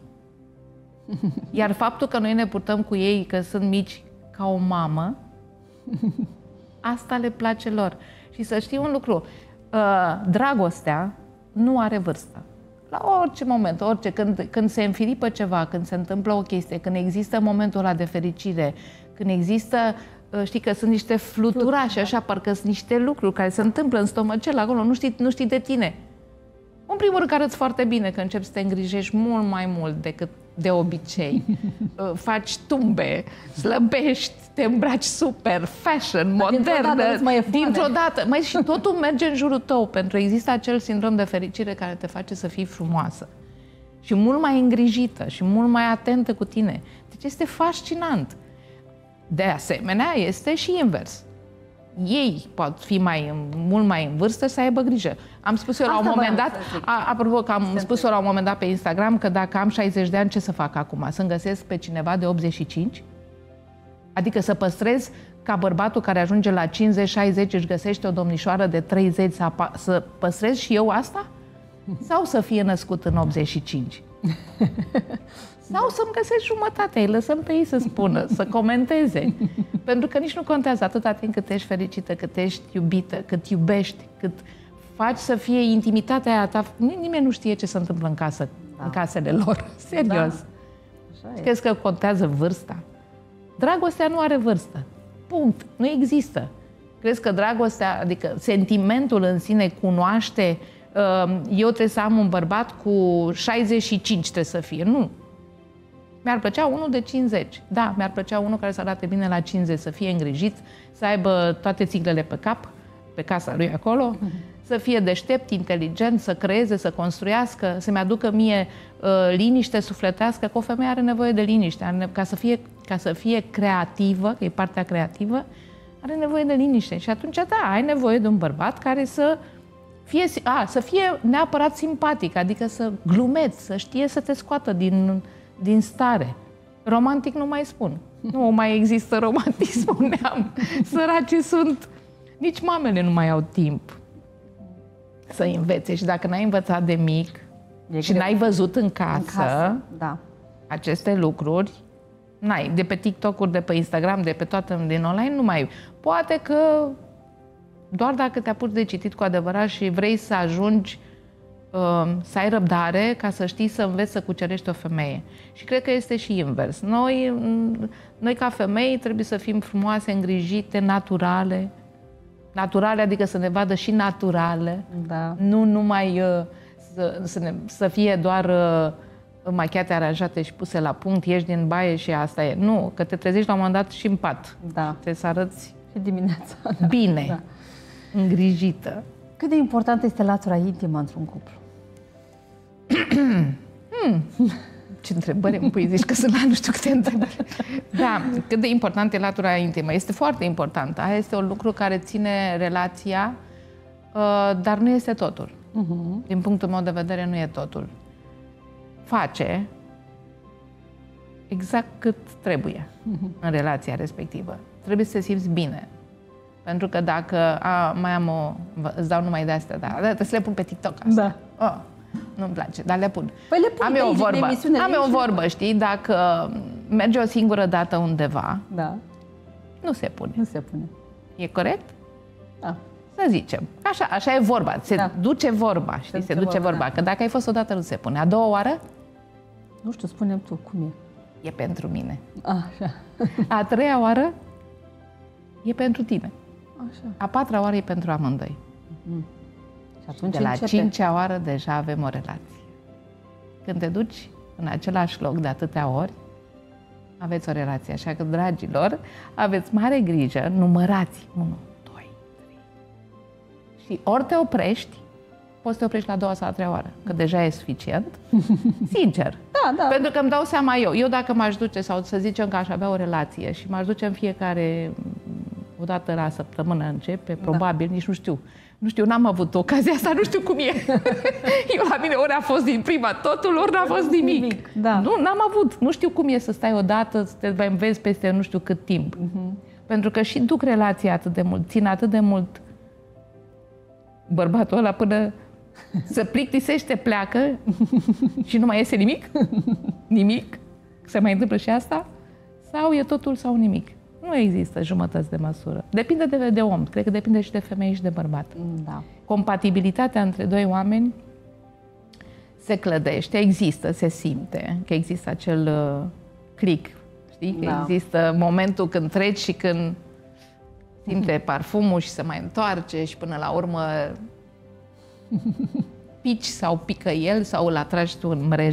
Iar faptul că noi ne purtăm cu ei, că sunt mici ca o mamă, asta le place lor. Și să știi un lucru, dragostea nu are vârstă. La orice moment, orice, când, când se înfiripă ceva, când se întâmplă o chestie, când există momentul ăla de fericire, când există, știi că sunt niște fluturași, așa, parcă sunt niște lucruri care se întâmplă în stomacel acolo, nu știi, nu știi de tine. În primul rând că arăți foarte bine, că începi să te îngrijești mult mai mult decât de obicei. Faci tumbe, slăbești, te îmbraci super, fashion, modernă. Dintr-o dată. Mai și totul merge în jurul tău, pentru că există acel sindrom de fericire care te face să fii frumoasă. Și mult mai îngrijită și mult mai atentă cu tine. Deci este fascinant. De asemenea, este și invers. Ei pot fi mai, mult mai în vârstă să aibă grijă. Am spus eu la un moment dat, a, apropo că am spus eu la un moment dat pe Instagram că dacă am șaizeci de ani, ce să fac acum? Să-mi găsesc pe cineva de optzeci și cinci? Adică să păstrez ca bărbatul care ajunge la cincizeci șaizeci își găsește o domnișoară de treizeci, să, să păstrez și eu asta? Sau să fie născut în optzeci și cinci? Sau să-mi găsesc jumătatea, îi lăsăm pe ei să spună, să comenteze. Pentru că nici nu contează atâta timp cât ești fericită, cât ești iubită, cât iubești, cât faci să fie intimitatea aia ta. Nimeni nu știe ce se întâmplă în casă, da. În casele lor. Serios. Da. Crezi că contează vârsta? Dragostea nu are vârstă. Punct. Nu există. Crezi că dragostea, adică sentimentul în sine cunoaște eu trebuie să am un bărbat cu șaizeci și cinci trebuie să fie. Nu. Mi-ar plăcea unul de cincizeci. Da, mi-ar plăcea unul care să arate bine la cincizeci, să fie îngrijit, să aibă toate țiglele pe cap, pe casa lui acolo, mm-hmm. să fie deștept, inteligent, să creeze, să construiască, să-mi aducă mie uh, liniște sufletească, că o femeie are nevoie de liniște. Are nevo- ca, să fie, ca să fie creativă, că e partea creativă, are nevoie de liniște. Și atunci, da, ai nevoie de un bărbat care să fie, a, să fie neapărat simpatic, adică să glumeți, să știe să te scoată din... din stare. Romantic nu mai spun. Nu mai există romantism, spuneam. Săracii sunt. Nici mamele nu mai au timp să învețe. Și dacă n-ai învățat de mic e și greu. N-ai văzut în casă, în casă da. Aceste lucruri, n-ai. De pe TikTok-uri, de pe Instagram, de pe toată din online, nu mai. Poate că doar dacă te apuci de citit cu adevărat și vrei să ajungi să ai răbdare ca să știi să înveți să cucerești o femeie. Și cred că este și invers. Noi, noi ca femei trebuie să fim frumoase, îngrijite, naturale. Naturale, adică să ne vadă și naturale. Da. Nu numai să, să, ne, să fie doar machiate, aranjate și puse la punct, ieși din baie și asta e. Nu, că te trezești la un moment dat și în pat. Da. Trebuie să arăți și dimineața. Bine, da. Îngrijită. Cât de importantă este latura intimă într-un cuplu? hmm. Ce întrebări îmi pui, zici că sunt la nu știu câte întrebări. Da, cât de importantă e latura intimă? Este foarte importantă. Aia este un lucru care ține relația, dar nu este totul. Uh-huh. Din punctul meu de vedere, nu e totul. Face exact cât trebuie uh-huh. în relația respectivă. Trebuie să te simți bine. Pentru că dacă a, mai am o... Îți dau numai de astea, dar trebuie să le pun pe TikTok asta. Da. Oh, nu-mi place, dar le pun. Păi le pun am eu o vorbă, am eu o vorbă, știi? Dacă merge o singură dată undeva, da. Nu se pune. Nu se pune. E corect? Da. Să zicem. Așa, așa e vorba. Se da. duce vorba, știi? Se, se duce vorba. vorba. Da. Că dacă ai fost odată, nu se pune. A doua oară? Nu știu, spune-mi tu, cum e? E pentru mine. Așa. A treia oară? E pentru tine. Așa. A patra oară e pentru amândoi. Mm. Și atunci de la începe. Cincea oară deja avem o relație. Când te duci în același loc de atâtea ori, aveți o relație. Așa că, dragilor, aveți mare grijă, numărați unu, doi, trei. Și ori te oprești, poți să te oprești la a doua sau a treia oară, că deja e suficient. Sincer. Da, da. Pentru că îmi dau seama eu. Eu dacă m-aș duce, sau să zicem că aș avea o relație și m-aș duce în fiecare o dată la săptămână începe, probabil, da. Nici nu știu. Nu știu, n-am avut ocazia asta, nu știu cum e. Eu la mine ori a fost din prima totul, ori n-a fost nimic. nimic. Da. Nu, n-am avut. Nu știu cum e să stai odată, să te înveți peste nu știu cât timp. Uh-huh. Pentru că și duc relația atât de mult, țin atât de mult bărbatul ăla până se plictisește, pleacă și nu mai iese nimic. Nimic. Se mai întâmplă și asta? Sau e totul sau nimic. Nu există jumătăți de măsură. Depinde de, de om. Cred că depinde și de femeie și de bărbat. Da. Compatibilitatea între doi oameni se clădește, există, se simte. Că există acel uh, click. Știi? Că da. Există momentul când treci și când simte parfumul și se mai întoarce și până la urmă pici sau pică el sau îl atragi tu în mrejă.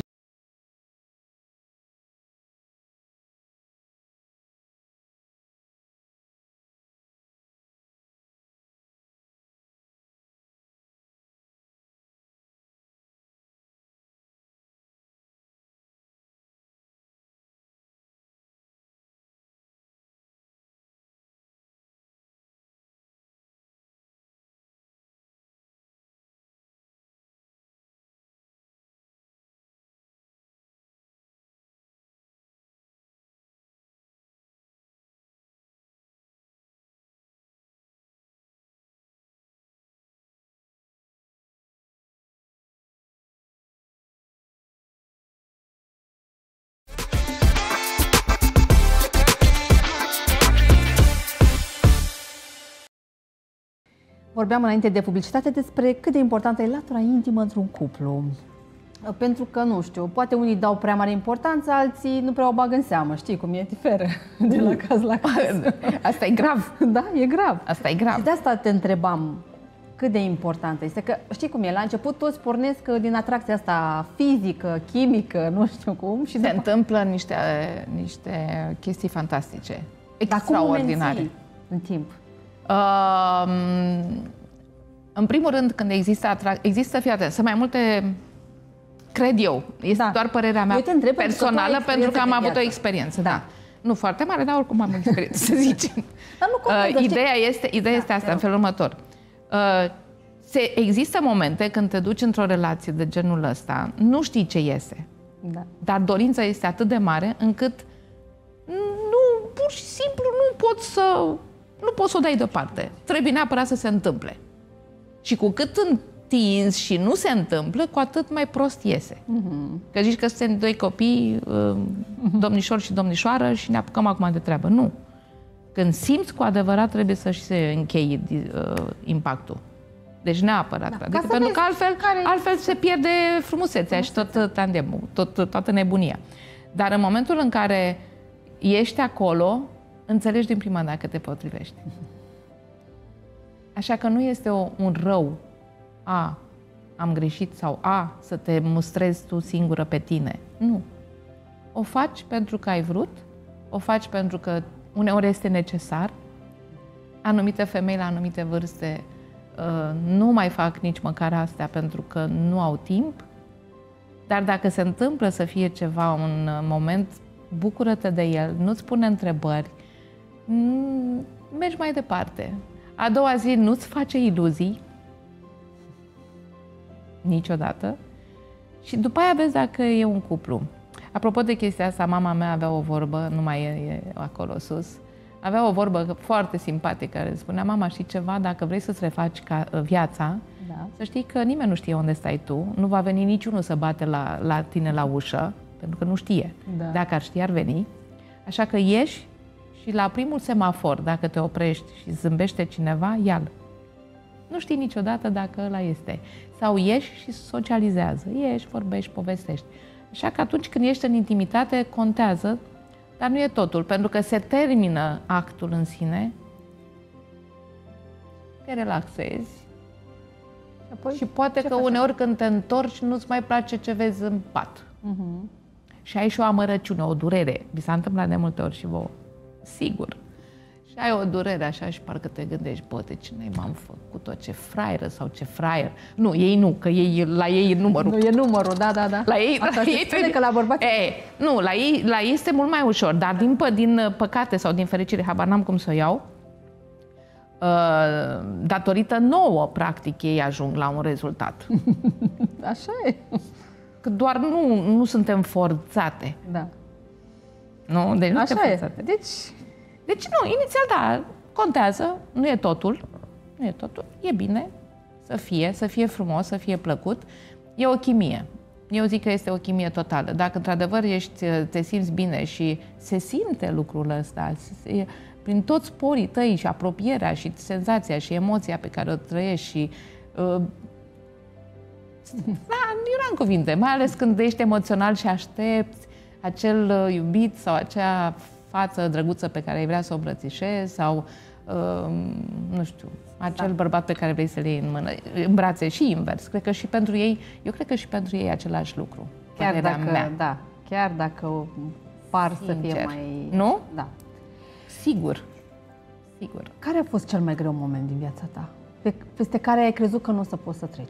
Vorbeam înainte de publicitate despre cât de importantă e latura intimă într-un cuplu. Pentru că, nu știu, poate unii dau prea mare importanță, alții nu prea o bagă în seamă. Știi cum e, diferă de la caz la caz. Asta e grav. Da, e grav. Asta e grav. Și de asta te întrebam cât de importantă este. Că știi cum e, la început toți pornesc din atracția asta fizică, chimică, nu știu cum. Și se după... întâmplă niște, niște chestii fantastice, extraordinare. În timp? Uh, în primul rând, când există atracție, există, fii atent, sunt mai multe, cred eu, este da. doar părerea mea personală, pentru că, pentru că am avut o experiență. Da. Da. Nu foarte mare, dar oricum am o experiență, să zicem. Dar nu contează, uh, ideea este, ideea da, este asta, în felul următor. Uh, se, există momente când te duci într-o relație de genul ăsta, nu știi ce iese, da. Dar dorința este atât de mare încât nu, pur și simplu nu poți să... Nu poți să o dai deoparte. Trebuie neapărat să se întâmple. Și cu cât întinzi și nu se întâmplă, cu atât mai prost iese. Uh-huh. Că zici că suntem doi copii, domnișor și domnișoară, și ne apucăm acum de treabă. Nu. Când simți cu adevărat, trebuie să-și se încheie uh, impactul. Deci neapărat. Da. Adică, pentru că altfel, care... altfel se pierde frumusețea și tot tandemul, tot, toată nebunia. Dar în momentul în care ești acolo, înțelegi din prima dată că te potrivești. Așa că nu este o, un rău, a, am greșit, sau a, să te mustrezi tu singură pe tine. Nu. O faci pentru că ai vrut, o faci pentru că uneori este necesar. Anumite femei la anumite vârste uh, nu mai fac nici măcar astea pentru că nu au timp, dar dacă se întâmplă să fie ceva un moment, bucură-te de el, nu-ți pune întrebări, mergi mai departe. A doua zi nu-ți face iluzii niciodată și după aia vezi dacă e un cuplu. Apropo de chestia asta, mama mea avea o vorbă, nu mai e, e acolo sus, avea o vorbă foarte simpatică care spunea: mama, știi ceva, dacă vrei să-ți refaci ca, viața, da. Să știi că nimeni nu știe unde stai tu, nu va veni niciunul să bate la, la tine la ușă, pentru că nu știe. Da. Dacă ar ști, ar veni. Așa că ieși și la primul semafor, dacă te oprești și zâmbește cineva, ia-l. Nu știi niciodată dacă ăla este. Sau ieși și socializează. Ieși, vorbești, povestești. Așa că atunci când ești în intimitate, contează, dar nu e totul. Pentru că se termină actul în sine, te relaxezi apoi, și poate că uneori când te întorci nu-ți mai place ce vezi în pat. Uh-huh. Și ai și o amărăciune, o durere. Vi s-a întâmplat de multe ori și vouă. Sigur. Și ai o durere așa și parcă te gândești: bă, de ce n-ai m-am făcut-o, ce fraieră sau ce fraier. Nu, ei nu, că ei, la ei e numărul. Nu, e numărul, da, da, da. La ei, asta la se ei spune că la bărbați... E, nu, la ei, la ei este mult mai ușor, dar din, din păcate sau din fericire, habar n-am cum să o iau, datorită nouă, practic, ei ajung la un rezultat. Așa e. Că doar nu, nu suntem forțate. Da. Nu? Deci nu Așa suntem e. forțate. Deci, Deci nu, inițial da, contează, nu e totul, nu e totul, e bine să fie, să fie frumos, să fie plăcut, e o chimie. Eu zic că este o chimie totală. Dacă într-adevăr ești, te simți bine și se simte lucrul ăsta, se, prin toți porii tăi și apropierea și senzația și emoția pe care o trăiești și uh, da, nu am cuvinte, mai ales când ești emoțional și aștepți acel uh, iubit sau acea față drăguță pe care ai vrea să o îmbrățișezi sau, uh, nu știu, acel da. bărbat pe care vrei să-l iei în mână, în brațe și invers. Cred că și pentru ei, eu cred că și pentru ei e același lucru. Chiar dacă, mea. da, chiar dacă par Sincer. să fie mai... Nu? Da. Sigur. Sigur. Care a fost cel mai greu moment din viața ta? Pe, peste care ai crezut că nu o să poți să treci?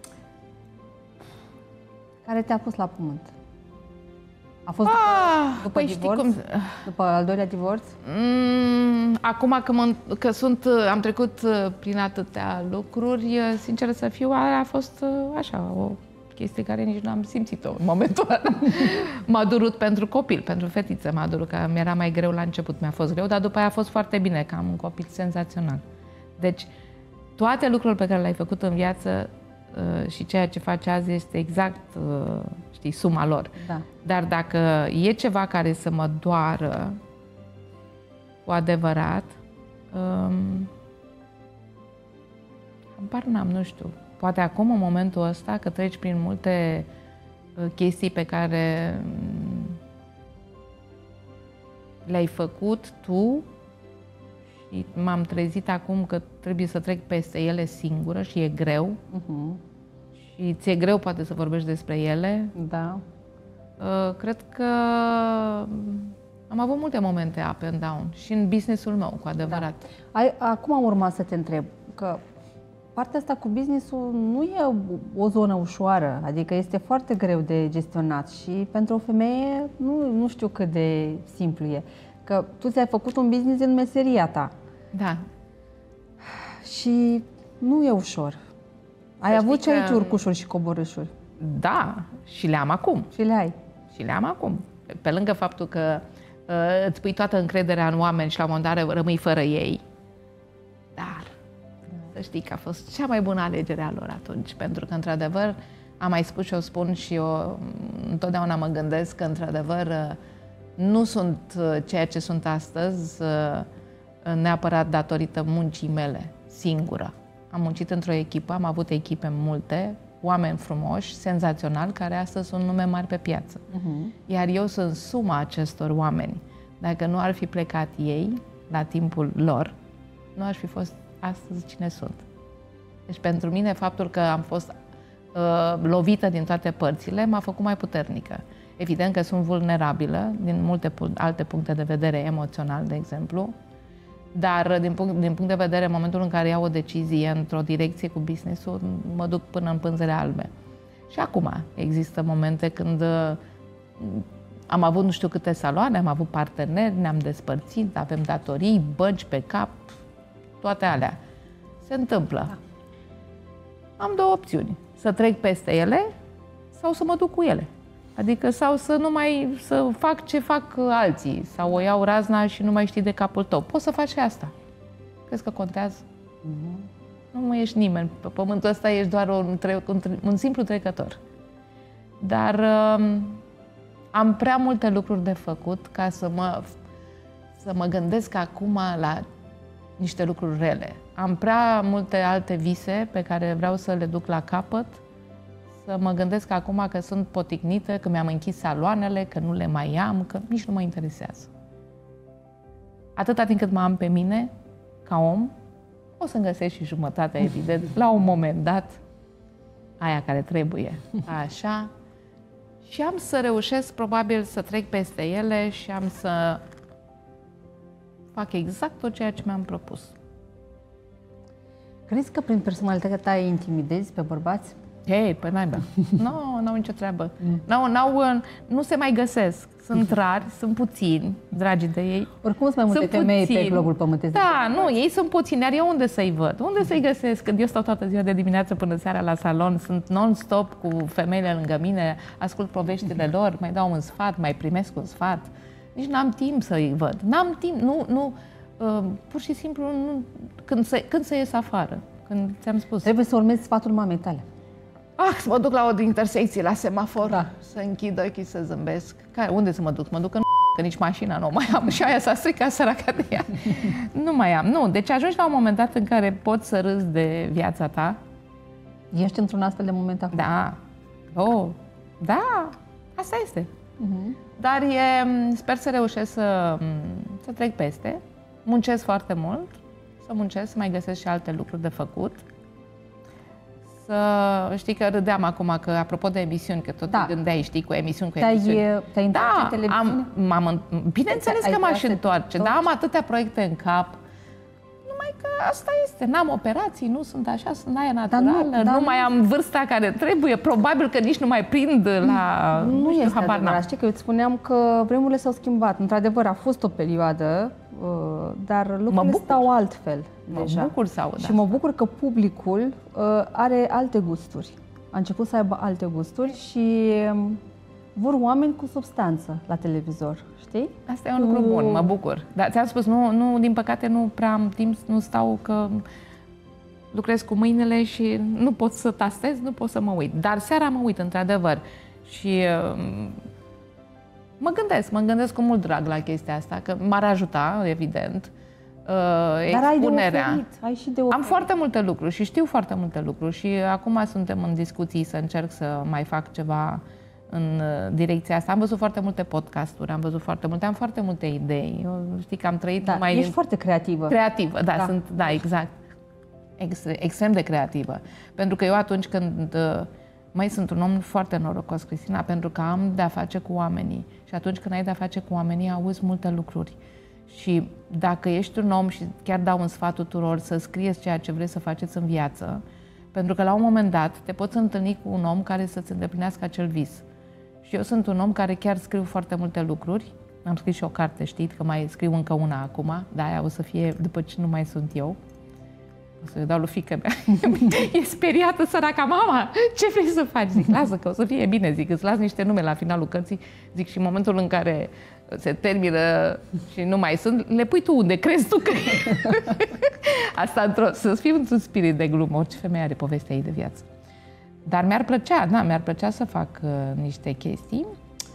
Care te-a pus la pământ? A fost după, Ah, după păi divorț? Cum... După al doilea divorț? Mm, acum că, mă, că sunt, am trecut prin atâtea lucruri, sincer să fiu, a fost așa, o chestie care nici nu am simțit-o în momentul ăla. M-a durut pentru copil, pentru fetiță m-a durut, că mi-era mai greu la început, mi-a fost greu, dar după aia a fost foarte bine, că am un copil senzațional. Deci, toate lucrurile pe care le-ai făcut în viață uh, și ceea ce faci azi este exact, uh, știi, suma lor. Da. Dar dacă e ceva care să mă doară cu adevărat, um, habar n-am, nu știu. Poate acum, în momentul ăsta, că treci prin multe uh, chestii pe care um, le-ai făcut tu și m-am trezit acum că trebuie să trec peste ele singură și e greu. Uh-huh. Și ți-e greu poate să vorbești despre ele. Da. Uh, cred că am avut multe momente up and down și în business-ul meu, cu adevărat. Da. Ai, acum am urmat să te întreb, că partea asta cu business-ul nu e o zonă ușoară, adică este foarte greu de gestionat și pentru o femeie nu, nu știu cât de simplu e. Că tu ți-ai făcut un business în meseria ta. Da. Și nu e ușor. Ai Să avut știi și aici că- urcușuri și coborâșuri. Da, și le am acum. Și le ai. Și le am acum. Pe lângă faptul că uh, îți pui toată încrederea în oameni și la un moment dat rămâi fără ei, dar să știi că a fost cea mai bună alegere a lor atunci, pentru că, într-adevăr, am mai spus și o spun și eu întotdeauna mă gândesc că, într-adevăr, uh, nu sunt uh, ceea ce sunt astăzi uh, neapărat datorită muncii mele, singură. Am muncit într-o echipă, am avut echipe multe, oameni frumoși, senzaționali, care astăzi sunt nume mari pe piață. Uh-huh. Iar eu sunt suma acestor oameni. Dacă nu ar fi plecat ei, la timpul lor, nu aș fi fost astăzi cine sunt. Deci pentru mine faptul că am fost uh, lovită din toate părțile m-a făcut mai puternică. Evident că sunt vulnerabilă din multe alte puncte de vedere, emoțional, de exemplu, dar din punct, din punct de vedere, în momentul în care iau o decizie într-o direcție cu business-ul, mă duc până în pânzele albe. Și acum există momente când uh, am avut nu știu câte saloane, am avut parteneri, ne-am despărțit, avem datorii, bănci pe cap, toate alea. Se întâmplă. Da. Am două opțiuni. Să trec peste ele sau să mă duc cu ele. Adică sau să nu mai, să fac ce fac alții, sau o iau razna și nu mai știi de capul tău. Poți să faci și asta. Crezi că contează? Mm-hmm. Nu mai ești nimeni. Pe pământul ăsta ești doar un, tre- un, tre- un simplu trecător. Dar um, am prea multe lucruri de făcut ca să mă, să mă gândesc acum la niște lucruri rele. Am prea multe alte vise pe care vreau să le duc la capăt, să mă gândesc acum că sunt poticnită, că mi-am închis saloanele, că nu le mai am, că nici nu mă interesează. Atâta timp cât mă am pe mine, ca om, o să-mi găsesc și jumătatea, evident, la un moment dat, aia care trebuie, așa, și am să reușesc probabil să trec peste ele și am să fac exact tot ceea ce mi-am propus. Crezi că prin personalitatea ta îi intimidezi pe bărbați? Hei, păi naiba. Nu, n-au nicio treabă. N-au, n-au, nu se mai găsesc. Sunt rari, sunt puțini, dragii de ei. Oricum sunt mai multe Sunt femei puțini. pe globul pământesc. Da, nu, ei sunt puțini, iar eu unde să-i văd? Unde să-i găsesc? Când eu stau toată ziua de dimineață până seara la salon, sunt non-stop cu femeile lângă mine, ascult poveștile lor, mai dau un sfat, mai primesc un sfat. Nici n-am timp să-i văd. N-am timp, nu, nu, uh, pur și simplu, nu, când, să, când să ies afară, când ți-am spus. Trebuie să urmezi sfatul mamei tale. Ah, să mă duc la o intersecție, la semafor, Da. să închid ochii, să zâmbesc. Care, unde să mă duc? Mă duc în că nici mașina nu mai am și aia s-a stricat săraca de ea. Nu mai am. Nu, deci ajungi la un moment dat în care poți să râzi de viața ta. Ești într-un astfel de moment acum? Da. Oh, da, asta este. Uh-huh. Dar e, sper să reușesc să, să trec peste. Muncesc foarte mult, să muncesc, să mai găsesc și alte lucruri de făcut. Să știi că râdeam acum, că apropo de emisiuni, că tot Da. te gândeai, știi, cu emisiuni, cu Te-ai, emisiuni. te-ai întors Da, în televiziune? am, m-am, bineînțeles Ai că m-aș toate- întoarce, toate? dar am atâtea proiecte în cap. Numai că asta este, n-am operații, nu sunt așa, sunt aia naturală, nu, nu, dar nu nu- mai am vârsta care trebuie, probabil că nici nu mai prind la... Nu știu, este habar n-am. adevărat. Știi că eu îți spuneam că vremurile s-au schimbat. Într-adevăr, a fost o perioadă, uh, dar lucrurile bucur. stau altfel Mă deja. bucur să aud Și asta. mă bucur că publicul uh, are alte gusturi. A început să aibă alte gusturi și um, vor oameni cu substanță la televizor, știi? Asta e un lucru Cu- bun, mă bucur. Dar ți-am spus, nu, nu, din păcate nu prea am timp, nu stau că lucrez cu mâinile și nu pot să tastez, nu pot să mă uit. Dar seara mă uit, într-adevăr. Și um, mă gândesc, mă gândesc cu mult drag la chestia asta, că m-ar ajuta, evident, uh, Dar ai de expunerea. oferit, ai și de oferit. Am foarte multe lucruri și știu foarte multe lucruri și acum suntem în discuții să încerc să mai fac ceva în uh, direcția asta. Am văzut foarte multe podcasturi, am văzut foarte multe, am foarte multe idei. Eu știi că am trăit Da, numai ești din... foarte creativă. creativă, da, Da. sunt, da, exact. Extre, extrem de creativă. Pentru că eu atunci când uh, mai sunt un om foarte norocos, Cristina, pentru că am de-a face cu oamenii. Și atunci când ai de-a face cu oamenii, auzi multe lucruri. Și dacă ești un om, și chiar dau un sfat tuturor, să scrieți ceea ce vreți să faceți în viață, pentru că la un moment dat te poți întâlni cu un om care să-ți îndeplinească acel vis. Și eu sunt un om care chiar scriu foarte multe lucruri. Am scris și o carte, știți, că mai scriu încă una acum, dar aia o să fie după ce nu mai sunt eu. O să-i dau lui fiică mea. E speriată săraca, mama, ce vrei să faci? Zic, lasă că o să fie bine, zic, îți las niște nume la finalul cărții, zic, și în momentul în care se termină și nu mai sunt, le pui tu unde crezi tu că e. Asta într-o, să fii într-un spirit de glumă, orice femeie are povestea ei de viață. Dar mi-ar plăcea, da, mi-ar plăcea să fac uh, niște chestii.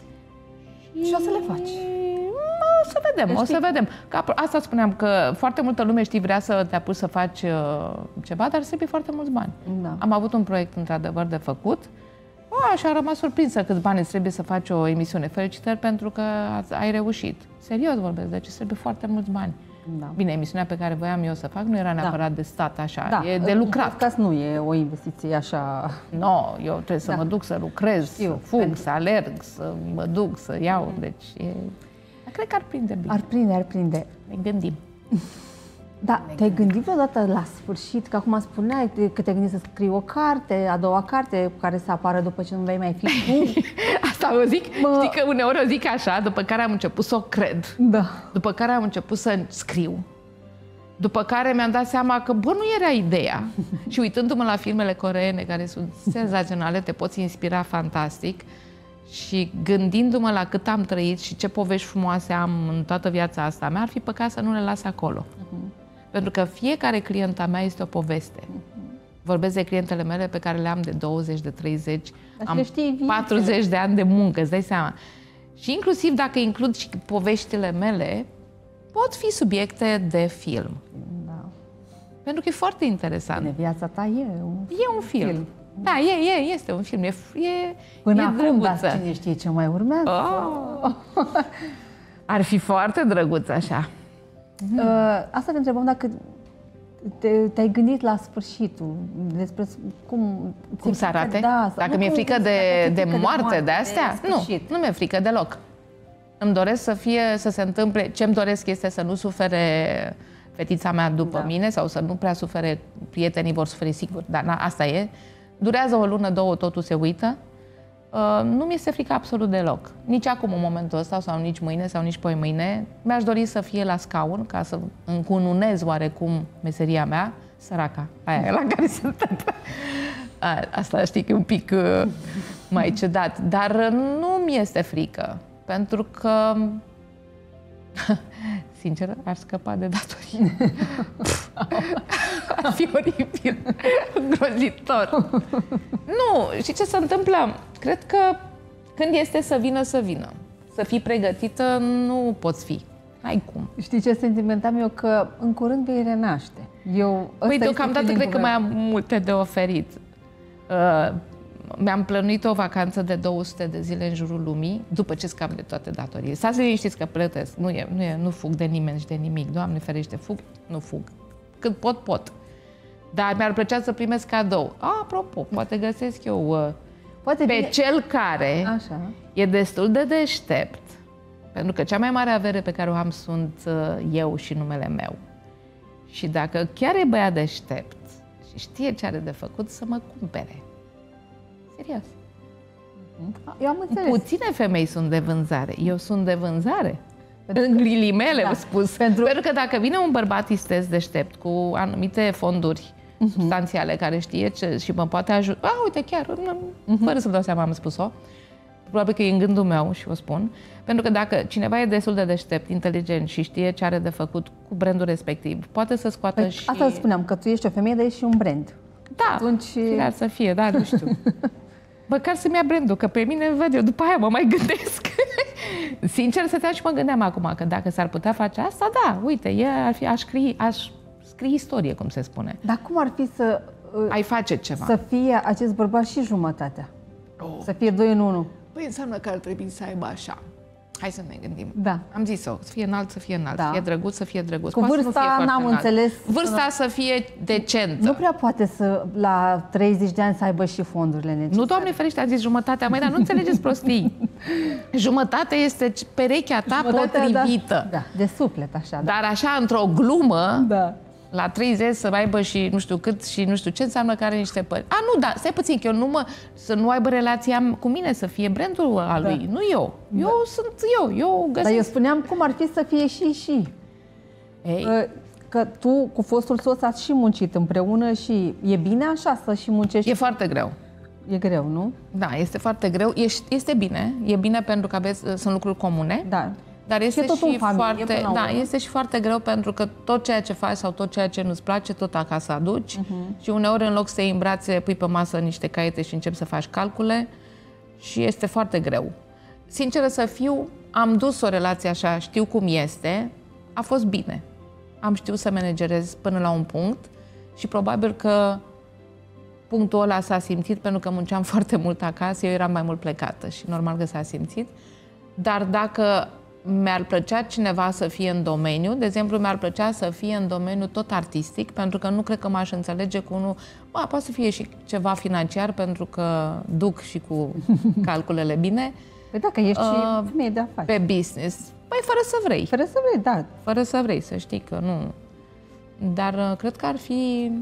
Și o să le faci. O să vedem, o să vedem. Că apro- asta spuneam, că foarte multă lume, știi, vrea să te apuci să faci uh, ceva, dar trebuie foarte mulți bani. Da. Am avut un proiect, într-adevăr, de făcut. O, și am rămas surprinsă câți bani îți trebuie să faci o emisiune. Felicitări pentru că ați- ai reușit. Serios vorbesc, deci îți trebuie foarte mulți bani. Da. Bine, emisiunea pe care voiam eu să fac nu era neapărat de stat așa, Da. e de Un lucrat. podcast nu e o investiție așa. No, eu trebuie să Da. mă duc să lucrez, Știu, să fug, pentru- să alerg, să mă duc, să iau, deci e... Dar cred că ar prinde bine. Ar prinde, ar prinde. Ne gândim. Da, te-ai gândit vreodată la sfârșit, că acum spuneai că te-ai gândit să scrii o carte, a doua carte, care să apară după ce nu vei mai fi tu? Asta o zic, Mă- știi că uneori o zic așa, după care am început să o cred, Da. după care am început să scriu, după care mi-am dat seama că, bă, nu era ideea. Și uitându-mă la filmele coreene, care sunt senzaționale, te poți inspira fantastic, și gândindu-mă la cât am trăit și ce povești frumoase am în toată viața asta mea, ar fi păcat să nu le las acolo. Uh-huh. Pentru că fiecare clienta mea este o poveste. Uh-huh. Vorbesc de clientele mele pe care le am de douăzeci, de treizeci, Dar am le știi viețile. patruzeci de ani de muncă, îți dai seama. Și inclusiv dacă includ și poveștile mele, pot fi subiecte de film. Da. Pentru că e foarte interesant. Bine, viața ta e un E un film. film. Da, e, e, este un film. E, e, Până e acum, drăguță. dar cine știe ce mai urmează. Oh. Ar fi foarte drăguț așa. Uh, asta te întrebam dacă te, te-ai gândit la sfârșitul, despre cum... Cum să arate? Da, Dacă nu, mi-e cum- frică cum- de, dacă ți-e de frică moarte, de astea? de Nu, sfârșit. nu mi-e frică deloc. Îmi doresc să fie, să se întâmple, ce-mi doresc este să nu sufere fetița mea după Da. mine sau să nu prea sufere, prietenii vor suferi sigur, dar na, asta e. durează o lună, două, totul se uită. Uh, nu mi este frică absolut deloc. Nici acum, în momentul ăsta, sau nici mâine, sau nici poi mâine. Mi-aș dori să fie la scaun, ca să încununez oarecum meseria mea, săraca, aia la care se întâmplă. Asta știi că e un pic uh, mai ciudat. Dar nu mi este frică, pentru că, sincer, aș scăpa de datorii. Ar fi oribil, grozitor. Nu, și ce se întâmplă? Cred că când este să vină, să vină. Să fii pregătită, nu poți fi. Ai cum. Știi ce sentiment am eu? Că în curând vei renaște. Eu, păi deocamdată cred că mai am multe de oferit. Uh, mi-am plănuit o vacanță de două sute de zile în jurul lumii, după ce scap de toate datoriile. Stați liniștiți că plătesc. Nu, e, nu, e, nu fug de nimeni și de nimic. Doamne ferește, fug, nu fug. Cât pot, pot. Dar mi-ar plăcea să primesc cadou. A, apropo, poate găsesc eu uh, poate pe bine... cel care Așa. E destul de deștept. Pentru că cea mai mare avere pe care o am sunt uh, eu și numele meu. Și dacă chiar e băiat deștept și știe ce are de făcut, să mă cumpere. Serios. Eu am înțeles. Puține femei sunt de vânzare. Eu sunt de vânzare. Pentru în ghilimele, da. spus. Pentru... Pentru că dacă vine un bărbat istez deștept cu anumite fonduri uh-huh. substanțiale care știe ce și mă poate ajuta. A, uite, chiar, uh-huh. fără să-mi dau seama am spus-o. Probabil că e în gândul meu și o spun. Pentru că dacă cineva e destul de deștept, inteligent și știe ce are de făcut cu brandul respectiv, poate să scoată păi, și... Asta spuneam, că tu ești o femeie, dar ești și un brand. Da, atunci... firar să fie, da, nu știu. Măcar să-mi ia brandul, că pe mine văd eu, după aia mă mai gândesc. Sincer, stăteam și mă gândeam acum că dacă s-ar putea face asta, da, uite, e, ar fi, aș, scrie, aș scrie istorie, cum se spune. Dar cum ar fi să... Uh, ai face ceva. Să fie acest bărbat și jumătatea? Oh. Să fie doi în unu. Păi înseamnă că ar trebui să aibă așa. Hai să ne gândim. Da. Am zis-o, să fie înalt, să fie înalt, da. Să fie drăguț, să fie drăguț. Cu vârsta n-am înțeles. Vârsta să fie decentă. Nu prea poate să la treizeci de ani să aibă și fondurile necesare. Nu, Doamne ferește, a zis jumătatea, măi, dar nu înțelegeți prostii. Jumătatea este perechea ta jumătatea, potrivită. Da, da, de suflet, așa. Da. Dar așa, într-o glumă, da. La treizeci să aibă și nu știu cât și nu știu ce înseamnă că are niște pări. A, nu, da, stai puțin, că eu nu mă, să nu aibă relația cu mine, să fie brandul al lui, da. Nu eu. Eu da. Sunt eu, eu găsesc. Dar eu spuneam cum ar fi să fie și și. Ei. Că tu cu fostul soț ați și muncit împreună și e bine așa să și muncești? E foarte greu. E greu, nu? Da, este foarte greu. Este bine, e bine pentru că aveți, sunt lucruri comune. Da. Dar este tot și familie, foarte, da, este și foarte greu pentru că tot ceea ce faci sau tot ceea ce nu-ți place, tot acasă aduci uh-huh. și uneori în loc să iei în brațe, pui pe masă niște caiete și începi să faci calcule și este foarte greu. Sinceră să fiu, am dus o relație așa, știu cum este, a fost bine. Am știut să managerez până la un punct și probabil că punctul ăla s-a simțit pentru că munceam foarte mult acasă, eu eram mai mult plecată și normal că s-a simțit. Dar dacă mi-ar plăcea cineva să fie în domeniu, de exemplu, mi-ar plăcea să fie în domeniu tot artistic, pentru că nu cred că m-aș înțelege cu unul, ba, poate să fie și ceva financiar, pentru că duc și cu calculele bine. Păi dacă ești uh, femeie de afaceri. Pe business. Păi fără să vrei. Fără să vrei, da. Fără să vrei, să știi că nu. Dar uh, cred că ar fi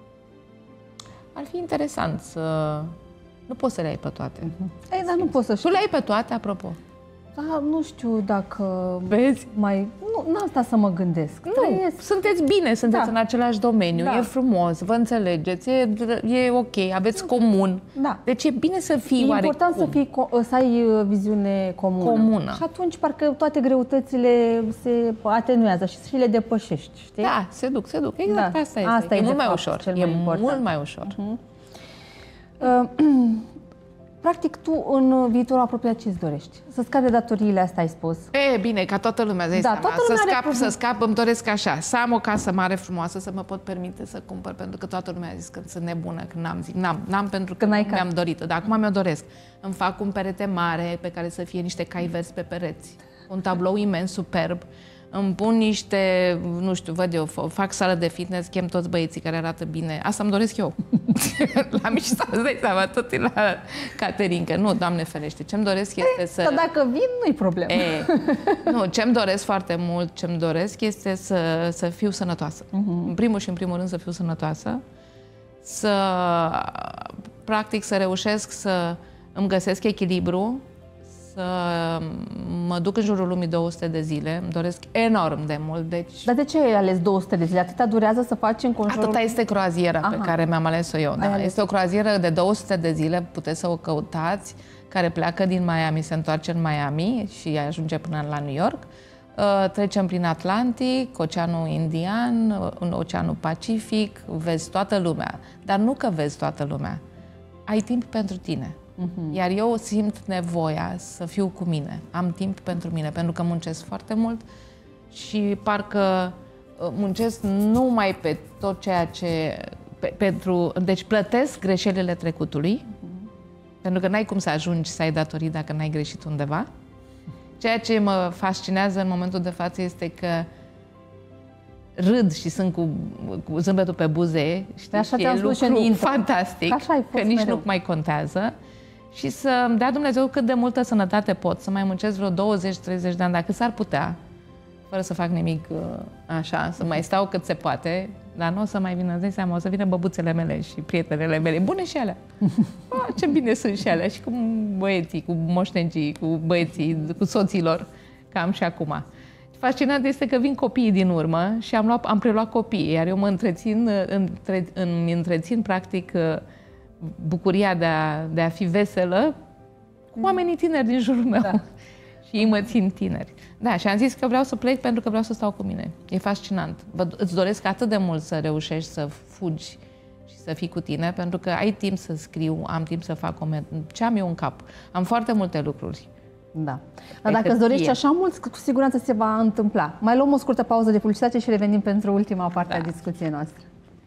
ar fi interesant să... Nu poți să le ai pe toate. Uh-huh. Ei, dar nu poți să știi. Tu le ai pe toate, apropo? Da, nu știu dacă vezi mai... Nu, n-am stat să mă gândesc. Nu, Trăiesc. Sunteți bine, sunteți da. În același domeniu, da. E frumos, vă înțelegeți, e, e ok, aveți comun. Da. Deci e bine să fii E oarecum. important să, fii, să ai viziune comună. comună. Și atunci parcă toate greutățile se atenuează și și le depășești, știi? Da, se duc, se duc. Exact, da. asta este. Asta e, e mult mai fapt, ușor. Cel e mai mult mai ușor. Uh-huh. Uh, Practic, tu în viitorul apropiat ce-ți dorești? Să scapi de datoriile astea, ai spus. E, bine, ca toată lumea, da, toată lumea să, scap, să scap, îmi doresc așa, să am o casă mare, frumoasă, să mă pot permite să cumpăr, pentru că toată lumea a zis că sunt nebună, că n-am zis, n-am, n-am pentru că mi-am dorit-o, dar acum mi-o doresc. Îmi fac un perete mare pe care să fie niște cai verzi pe pereți, un tablou imens, superb, îmi pun niște, nu știu, văd eu, fac sală de fitness, chem toți băieții care arată bine. Asta îmi doresc eu. La mișto, îți dai seama, tot e la caterincă. Nu, Doamne ferește, ce-mi doresc este e, să... Dar dacă vin, nu-i problemă. E, nu, ce-mi doresc foarte mult, ce-mi doresc este să, să fiu sănătoasă. Uh-huh. În primul și în primul rând să fiu sănătoasă, să practic să reușesc să îmi găsesc echilibru, să mă duc în jurul lumii două sute de zile. Îmi doresc enorm de mult. Deci... Dar de ce ai ales două sute de zile? Atâta durează să faci în conjurul... Atâta este croaziera Aha. pe care mi-am ales-o eu. Da. Ales. Este o croazieră de două sute de zile, puteți să o căutați, care pleacă din Miami, se întoarce în Miami și ajunge până la New York. Uh, trecem prin Atlantic, Oceanul Indian, în Oceanul Pacific, vezi toată lumea. Dar nu că vezi toată lumea. Ai timp pentru tine. Uh-huh. Iar eu simt nevoia să fiu cu mine. Am timp pentru mine, pentru că muncesc foarte mult și parcă muncesc numai pe tot ceea ce... Pe, pentru, deci plătesc greșelile trecutului, uh-huh. pentru că n-ai cum să ajungi să ai datorii dacă n-ai greșit undeva. Ceea ce mă fascinează în momentul de față este că râd și sunt cu, cu zâmbetul pe buze, știi, așa și e lucru fantastic, că nici mereu. Nu mai contează. Și să-mi dea Dumnezeu cât de multă sănătate pot, să mai muncesc vreo douăzeci treizeci de ani, dacă s-ar putea, fără să fac nimic așa, să mai stau cât se poate, dar nu o să mai vină, îți dai seama, o să vină băbuțele mele și prietenele mele, bune și alea. Oh, ce bine sunt și alea, și cu băieții, cu moștencii, cu băieții, cu soților, cam și acum. Fascinant este că vin copiii din urmă și am, luat, am preluat copiii, iar eu mă întrețin, între, îmi întrețin practic bucuria de a, de a fi veselă cu oamenii tineri din jurul meu. Da. Și ei mă țin tineri. Da, și am zis că vreau să plec pentru că vreau să stau cu mine. E fascinant. Îți doresc atât de mult să reușești să fugi și să fii cu tine, pentru că ai timp să scriu, am timp să fac comentarii. Ce am eu în cap? Am foarte multe lucruri. Da. Dar dacă îți dorești așa mult, cu siguranță se va întâmpla. Mai luăm o scurtă pauză de publicitate și revenim pentru ultima parte da. a discuției noastre.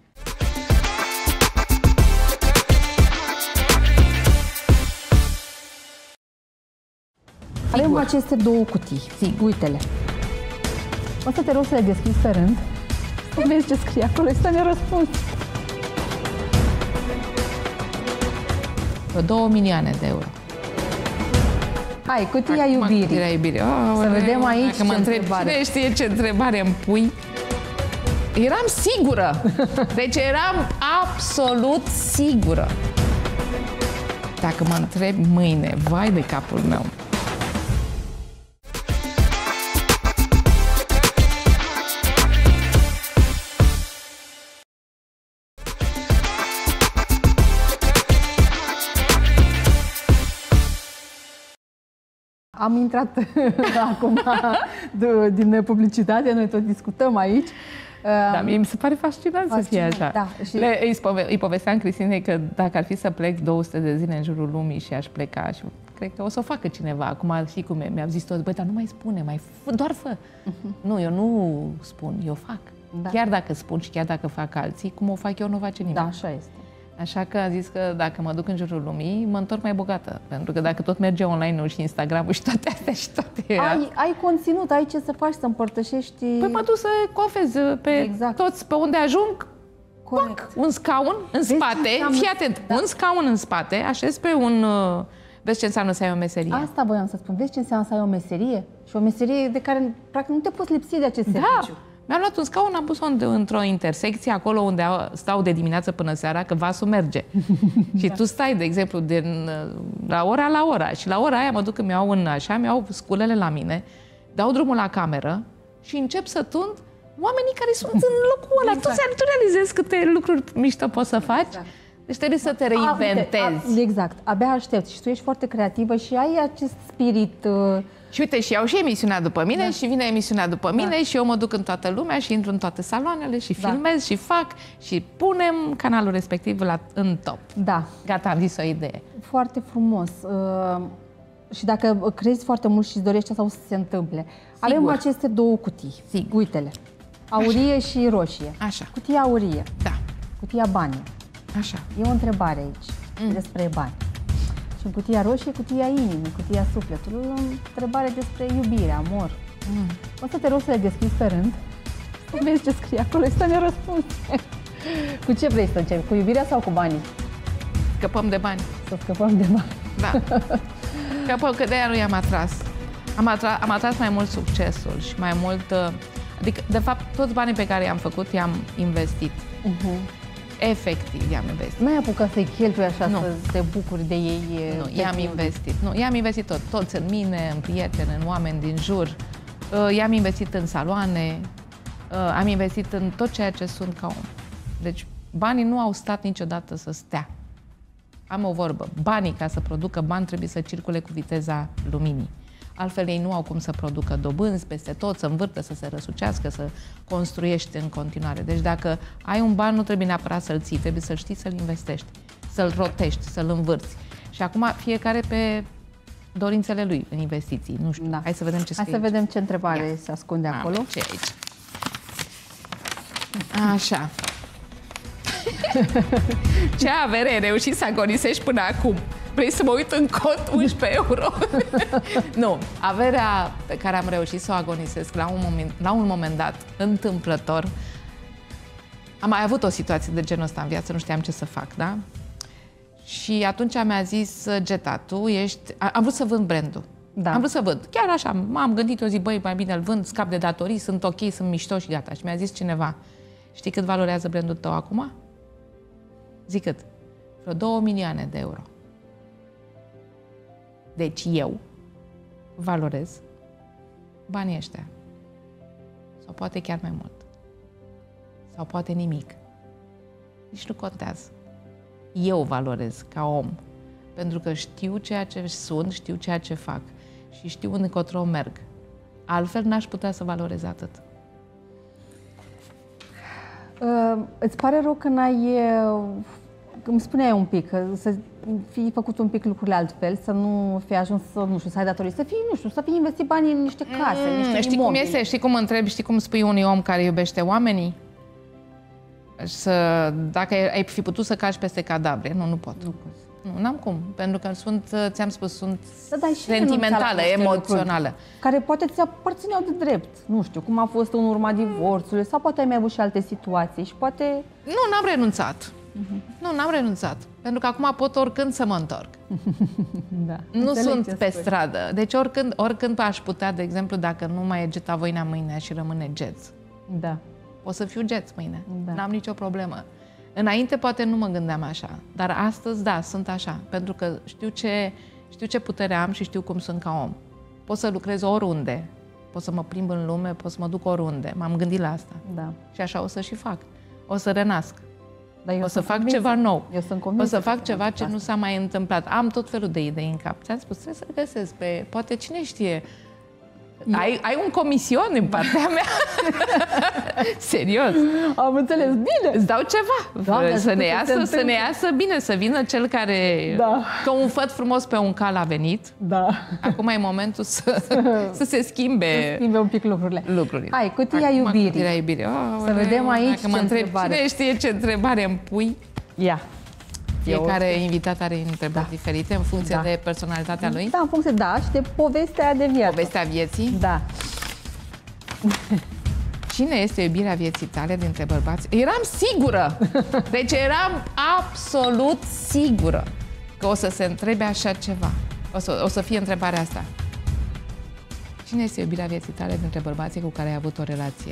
Sigur. Avem aceste două cutii. Sigur. Uite-le. O să te rog să le deschizi pe rând. Să vezi ce scrie acolo și să ne răspunzi. Două milioane de euro. Hai, cutia Acum, iubirii. Cutia iubirii. Oh, să vedem aici ce întrebare. Cine știe ce întrebare îmi pui? Eram sigură. Deci eram absolut sigură. Dacă mă întreb mâine, vai de capul meu. Am intrat acum din publicitate, noi tot discutăm aici. Da, mie mi se pare fascinant, fascinant să fie așa. Da, și... Le, îi, spove, îi povesteam Cristinei că dacă ar fi să plec două sute de zile în jurul lumii și aș pleca, și cred că o să o facă cineva. Acum știi cum e, mi-au zis toți, băi, dar nu mai spune, mai f- doar fă. Uh-huh. Nu, eu nu spun, eu fac. Da. Chiar dacă spun și chiar dacă fac alții, cum o fac eu, nu face nimeni. Da, așa este. Așa că a zis că dacă mă duc în jurul lumii, mă întorc mai bogată. Pentru că dacă tot merge online-ul și Instagram-ul și toate astea și toate... Ai, ai conținut, ai ce să faci, să împărtășești... Păi mă duc să coafez pe exact. toți, pe unde ajung, pac, un scaun în Vezi spate, fii atent, da. un scaun în spate, așez pe un... Vezi ce înseamnă să ai o meserie? Asta voiam să spun. Vezi ce înseamnă să ai o meserie? Și o meserie de care, practic, nu te poți lipsi de acest da. serviciu. Mi-am luat un scaun, am pus-o într-o intersecție, acolo unde stau de dimineață până seara, că vasul merge. Și da. tu stai, de exemplu, din, la ora la ora. Și la ora aia mă duc, îmi iau în așa, mi iau sculele la mine, dau drumul la cameră și încep să tund oamenii care sunt în locul ăla. Exact. Tu, tu realizezi câte lucruri mișto poți să faci? Exact. Deci trebuie să te reinventezi. A, exact. Abia aștepți. Și tu ești foarte creativă și ai acest spirit... Uh... Și uite, și iau și emisiunea după mine da. și vine emisiunea după mine da. și eu mă duc în toată lumea și intru în toate saloanele și da. filmez și fac și punem canalul respectiv la, în top. Da. Gata, am zis o idee. Foarte frumos. Uh, și dacă crezi foarte mult și îți dorești asta, o să se întâmple. Sigur. Avem aceste două cutii. Sigur. Uite-le. Aurie Așa. și roșie. Așa. Cutia aurie. Da. Cutia bani. Așa. E o întrebare aici mm. despre bani. Și în cutia roșie, cutia inimii, cutia sufletului, o întrebare despre iubire, amor. Mm. O să te rog să le deschizi pe rând, să vezi ce scrie acolo și să ne răspunzi. Cu ce vrei să începi? Cu iubirea sau cu banii? Scăpăm de bani. Să scăpăm de bani. Da. Scăpăm, că de-aia nu i-am atras. Am, atra, am atras mai mult succesul și mai mult... Adică, de fapt, toți banii pe care i-am făcut, i-am investit. Uh-huh. Efectiv, i-am investit. Nu ai apucat să-i cheltui așa, Nu. să te bucuri de ei? Nu, i-am investit. Nu, i-am investit tot. Toți în mine, în prieteni, în oameni din jur. Uh, i-am investit în saloane. Uh, am investit în tot ceea ce sunt ca om. Deci banii nu au stat niciodată să stea. Am o vorbă. Banii, ca să producă bani, trebuie să circule cu viteza luminii. Altfel ei nu au cum să producă dobânzi peste tot, să învârtă, să se răsucească, să construiești în continuare. Deci dacă ai un ban, nu trebuie neapărat să-l ții, trebuie să-l știi să-l investești, să-l rotești, să-l învârți. Și acum fiecare pe dorințele lui în investiții. Nu știu, Da. hai să vedem ce scrie. Hai să vedem ce întrebare Ia. se ascunde acolo. Am, ce e aici? Așa. Ce avere ai reușit să agonisești până acum? Vrei să mă uit în cont unsprezece euro? Nu. Averea pe care am reușit să o agonisesc la un moment, la un moment dat, întâmplător, am mai avut o situație de genul ăsta în viață, nu știam ce să fac, da? Și atunci mi-a zis, Geta, tu ești... Am vrut să vând brandul. Da. Am vrut să vând. Chiar așa, m-am gândit, eu zic, băi, mai bine îl vând, scap de datorii, sunt ok, sunt mișto și gata. Și mi-a zis cineva, știi cât valorează brandul tău acum? Zic cât? Vreo două milioane de euro. Deci eu valorez banii ăștia. Sau poate chiar mai mult. Sau poate nimic. Nici nu contează. Eu valorez ca om. Pentru că știu ceea ce sunt, știu ceea ce fac. Și știu încotro merg. Altfel n-aș putea să valorez atât. Uh, îți pare rău că n-ai... Uh, îmi spuneai un pic, că să fii făcut un pic lucrurile altfel, să nu fii ajuns să, nu știu, să ai datorii, să fii, nu știu, să fii investit banii în niște case, în niște Știi imobili. cum este? Știi cum întrebi? Știi cum spui unui om care iubește oamenii? Să, dacă ai fi putut să cași peste cadavre. Nu, nu pot. Nu pot. Nu, n-am cum. Pentru că sunt, ți-am spus, sunt Da, dar și sentimentală, emoțională. Lucruri, care poate ți aparțineau de drept. Nu știu, cum a fost în urma divorțului, sau poate ai mai avut și alte situații și poate... Nu, n-am renunțat. Uh-huh. Nu, n-am renunțat. Pentru că acum pot oricând să mă întorc. Da. Nu Înțeleg sunt ce pe spui. stradă. Deci oricând, oricând aș putea, de exemplu, dacă nu mai e Geta Voina mâine și rămâne Jets, Da. o să fiu Jets mâine. Da. N-am nicio problemă. Înainte poate nu mă gândeam așa, dar astăzi da, sunt așa, pentru că știu ce, știu ce putere am și știu cum sunt ca om. Pot să lucrez oriunde, pot să mă plimb în lume, pot să mă duc oriunde. M-am gândit la asta. Da. Și așa o să și fac. O să renasc. Dar eu O să sunt fac convinsă. ceva nou. Eu sunt O convinsă să fac că ceva fac ce asta. nu s-a mai întâmplat. Am tot felul de idei în cap. Ți-am spus, trebuie să găsesc pe... Poate cine știe... Ai, ai un comision în partea mea? Serios. Am înțeles bine. Îți dau ceva. Doamne, să, ne ajută să se iasă, să întâmple. ne iasă bine, să vină cel care... Da. Că un făt frumos pe un cal a venit. Da. Acum e momentul să, să se schimbe Schimbe un pic lucrurile. lucrurile. Hai, cutia Acum, iubirii. Cutia iubirii. Oh, Să vedem aici dacă mă ce întreb, întrebare. cine știe ce întrebare îmi pui? Ia. Fiecare invitat are întrebări Da. diferite în funcție Da. de personalitatea lui. Da, în funcție, da, și de povestea de viață. Povestea vieții. Da. Cine este iubirea vieții tale dintre bărbați? Eram sigură! Deci eram absolut sigură că o să se întrebe așa ceva. O să, o să fie întrebarea asta. Cine este iubirea vieții tale dintre bărbații cu care ai avut o relație?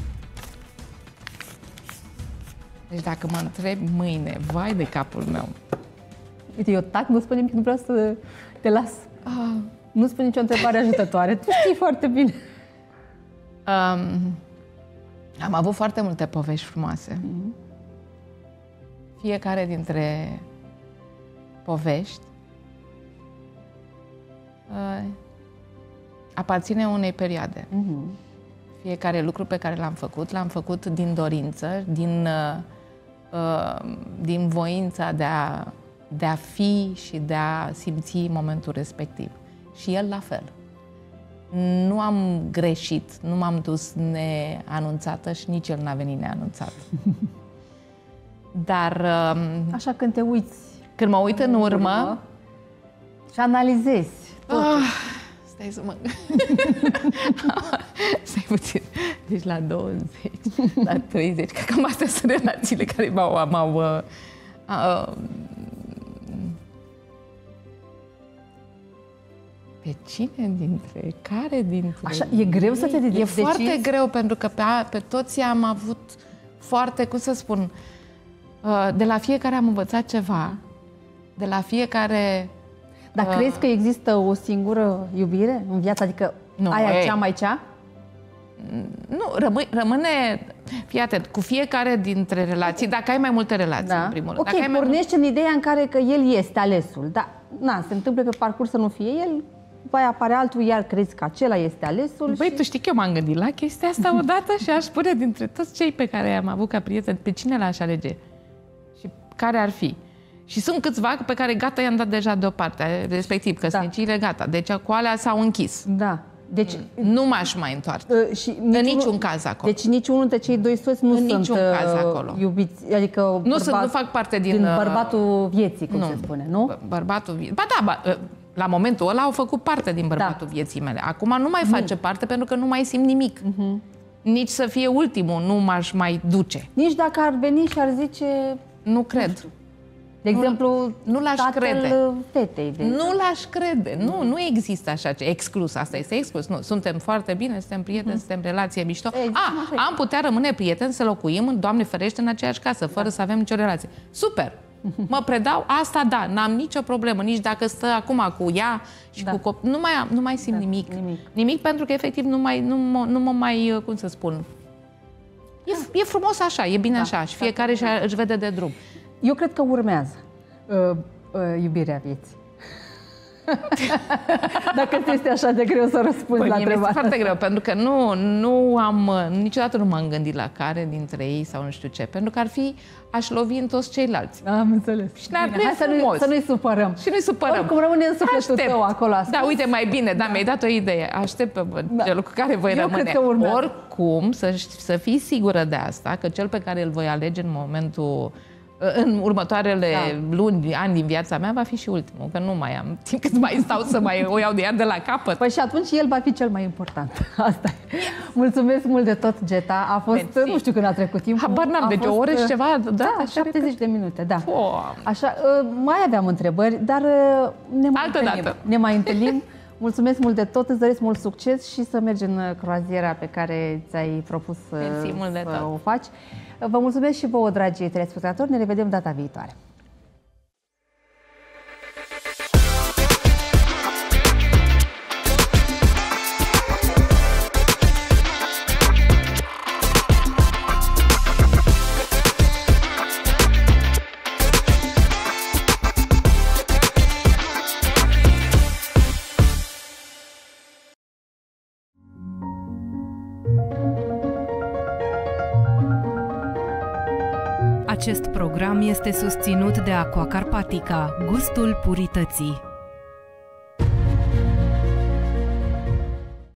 Deci dacă mă întreb mâine, vai de capul meu. Uite, eu tac, nu spun nimic, nu vreau să te las. Ah. Nu spun nicio întrebare ajutătoare. Tu știi foarte bine. Um, am avut foarte multe povești frumoase. Fiecare dintre povești uh, aparține unei perioade. Fiecare lucru pe care l-am făcut, l-am făcut din dorință, din, uh, uh, din voința de a, de a fi și de a simți momentul respectiv. Și el la fel. Nu am greșit, nu m-am dus neanunțată și nici el n-a venit neanunțat. Dar um, Așa când te uiți când mă uit în urmă, și analizezi. ah, stai să mă... Stai puțin. Deci la douăzeci, la treizeci, cred că cam astea sunt relațiile care m-au... m-au uh, uh, pe cine dintre, care dintre... Așa, e greu să te E decizi? foarte greu pentru că pe, a, pe toți am avut foarte, cum să spun, De la fiecare am învățat ceva, de la fiecare... Dar uh, crezi că există o singură iubire în viață? Adică nu, aia ei. cea mai cea? Nu, rămâne, rămâne, fii atent, cu fiecare dintre relații, dacă ai mai multe relații, da. în primul rând. Ok, dacă ai pornești mai... în ideea în care că el este alesul, dar na, se întâmplă pe parcurs să nu fie el, va apare altul, iar crezi că acela este alesul. Băi, și... tu știi că eu m-am gândit la chestia asta odată și aș spune dintre toți cei pe care am avut ca prieteni, pe cine l-aș alege și care ar fi. Și sunt câțiva pe care gata i-am dat deja deoparte, respectiv căsniciile da. gata, deci cu alea s-au închis. Da. Deci, nu m-aș mai întoarce. Uh, și niciun, în niciun caz acolo. Deci niciunul dintre cei doi soți nu în sunt niciun caz acolo. iubiți, adică nu, bărbat, sunt, nu fac parte din... din bărbatul vieții, cum nu, se spune, nu? Bărbatul vieții. Ba da, ba, la momentul ăla au făcut parte din bărbatul da. vieții mele. Acum nu mai nu. face parte pentru că nu mai simt nimic. Uh-huh. Nici să fie ultimul, nu m-aș mai duce. Nici dacă ar veni și ar zice... Nu cred. Nu de exemplu, nu l-aș crede. Fetei. De nu l-aș crede. Nu, nu există așa ce exclus. Asta este exclus. Nu, suntem foarte bine, suntem prieteni, mm. suntem relație mișto. Exact, A, am putea rămâne prieteni să locuim, Doamne ferește, în aceeași casă, fără da. să avem nicio relație. Super! Mă predau, asta da, n-am nicio problemă, nici dacă stă acum cu ea și da. cu copii. Nu mai, am, nu mai simt da, nimic. nimic. Nimic pentru că efectiv nu, mai, nu, mă, nu mă mai, cum să spun, e, e frumos așa, e bine da, așa și fiecare da. își vede de drum. Eu cred că urmează uh, uh, iubirea vieții. Dacă ți este așa de greu să răspunzi păi, la întrebare. Este foarte greu, pentru că nu, nu am, niciodată nu m-am gândit la care dintre ei sau nu știu ce, pentru că ar fi, aș lovi în toți ceilalți. Am înțeles. Și n-ar fi frumos. Să nu-i supărăm. Și nu-i supărăm. Oricum rămâne în sufletul tău acolo. Da, uite, mai bine, da, da. mi-ai dat o idee. Aștept pe da. cel cu care voi Eu rămâne. Cred că urmează. Oricum, să, să fii sigură de asta, că cel pe care îl voi alege în momentul în următoarele da. luni, ani din viața mea, va fi și ultimul, că nu mai am timp cât mai stau să mai o iau de ea de la capăt. Păi și atunci el va fi cel mai important. Asta e. Mulțumesc mult de tot, Geta. A fost, Mersi. nu știu când a trecut timpul. Habar n-am, deci o oră și ceva. Da, da șaptezeci de minute, da. Oh. Așa, mai aveam întrebări, dar ne mai Altă întâlnim. dată. Ne mai întâlnim. Mulțumesc mult de tot, îți doresc mult succes și să mergi în croaziera pe care ți-ai propus Mersi mult de să tot. o faci. Vă mulțumesc și vouă, dragi telespectatori. Ne revedem data viitoare. Acest program este susținut de Aqua Carpatica, gustul purității.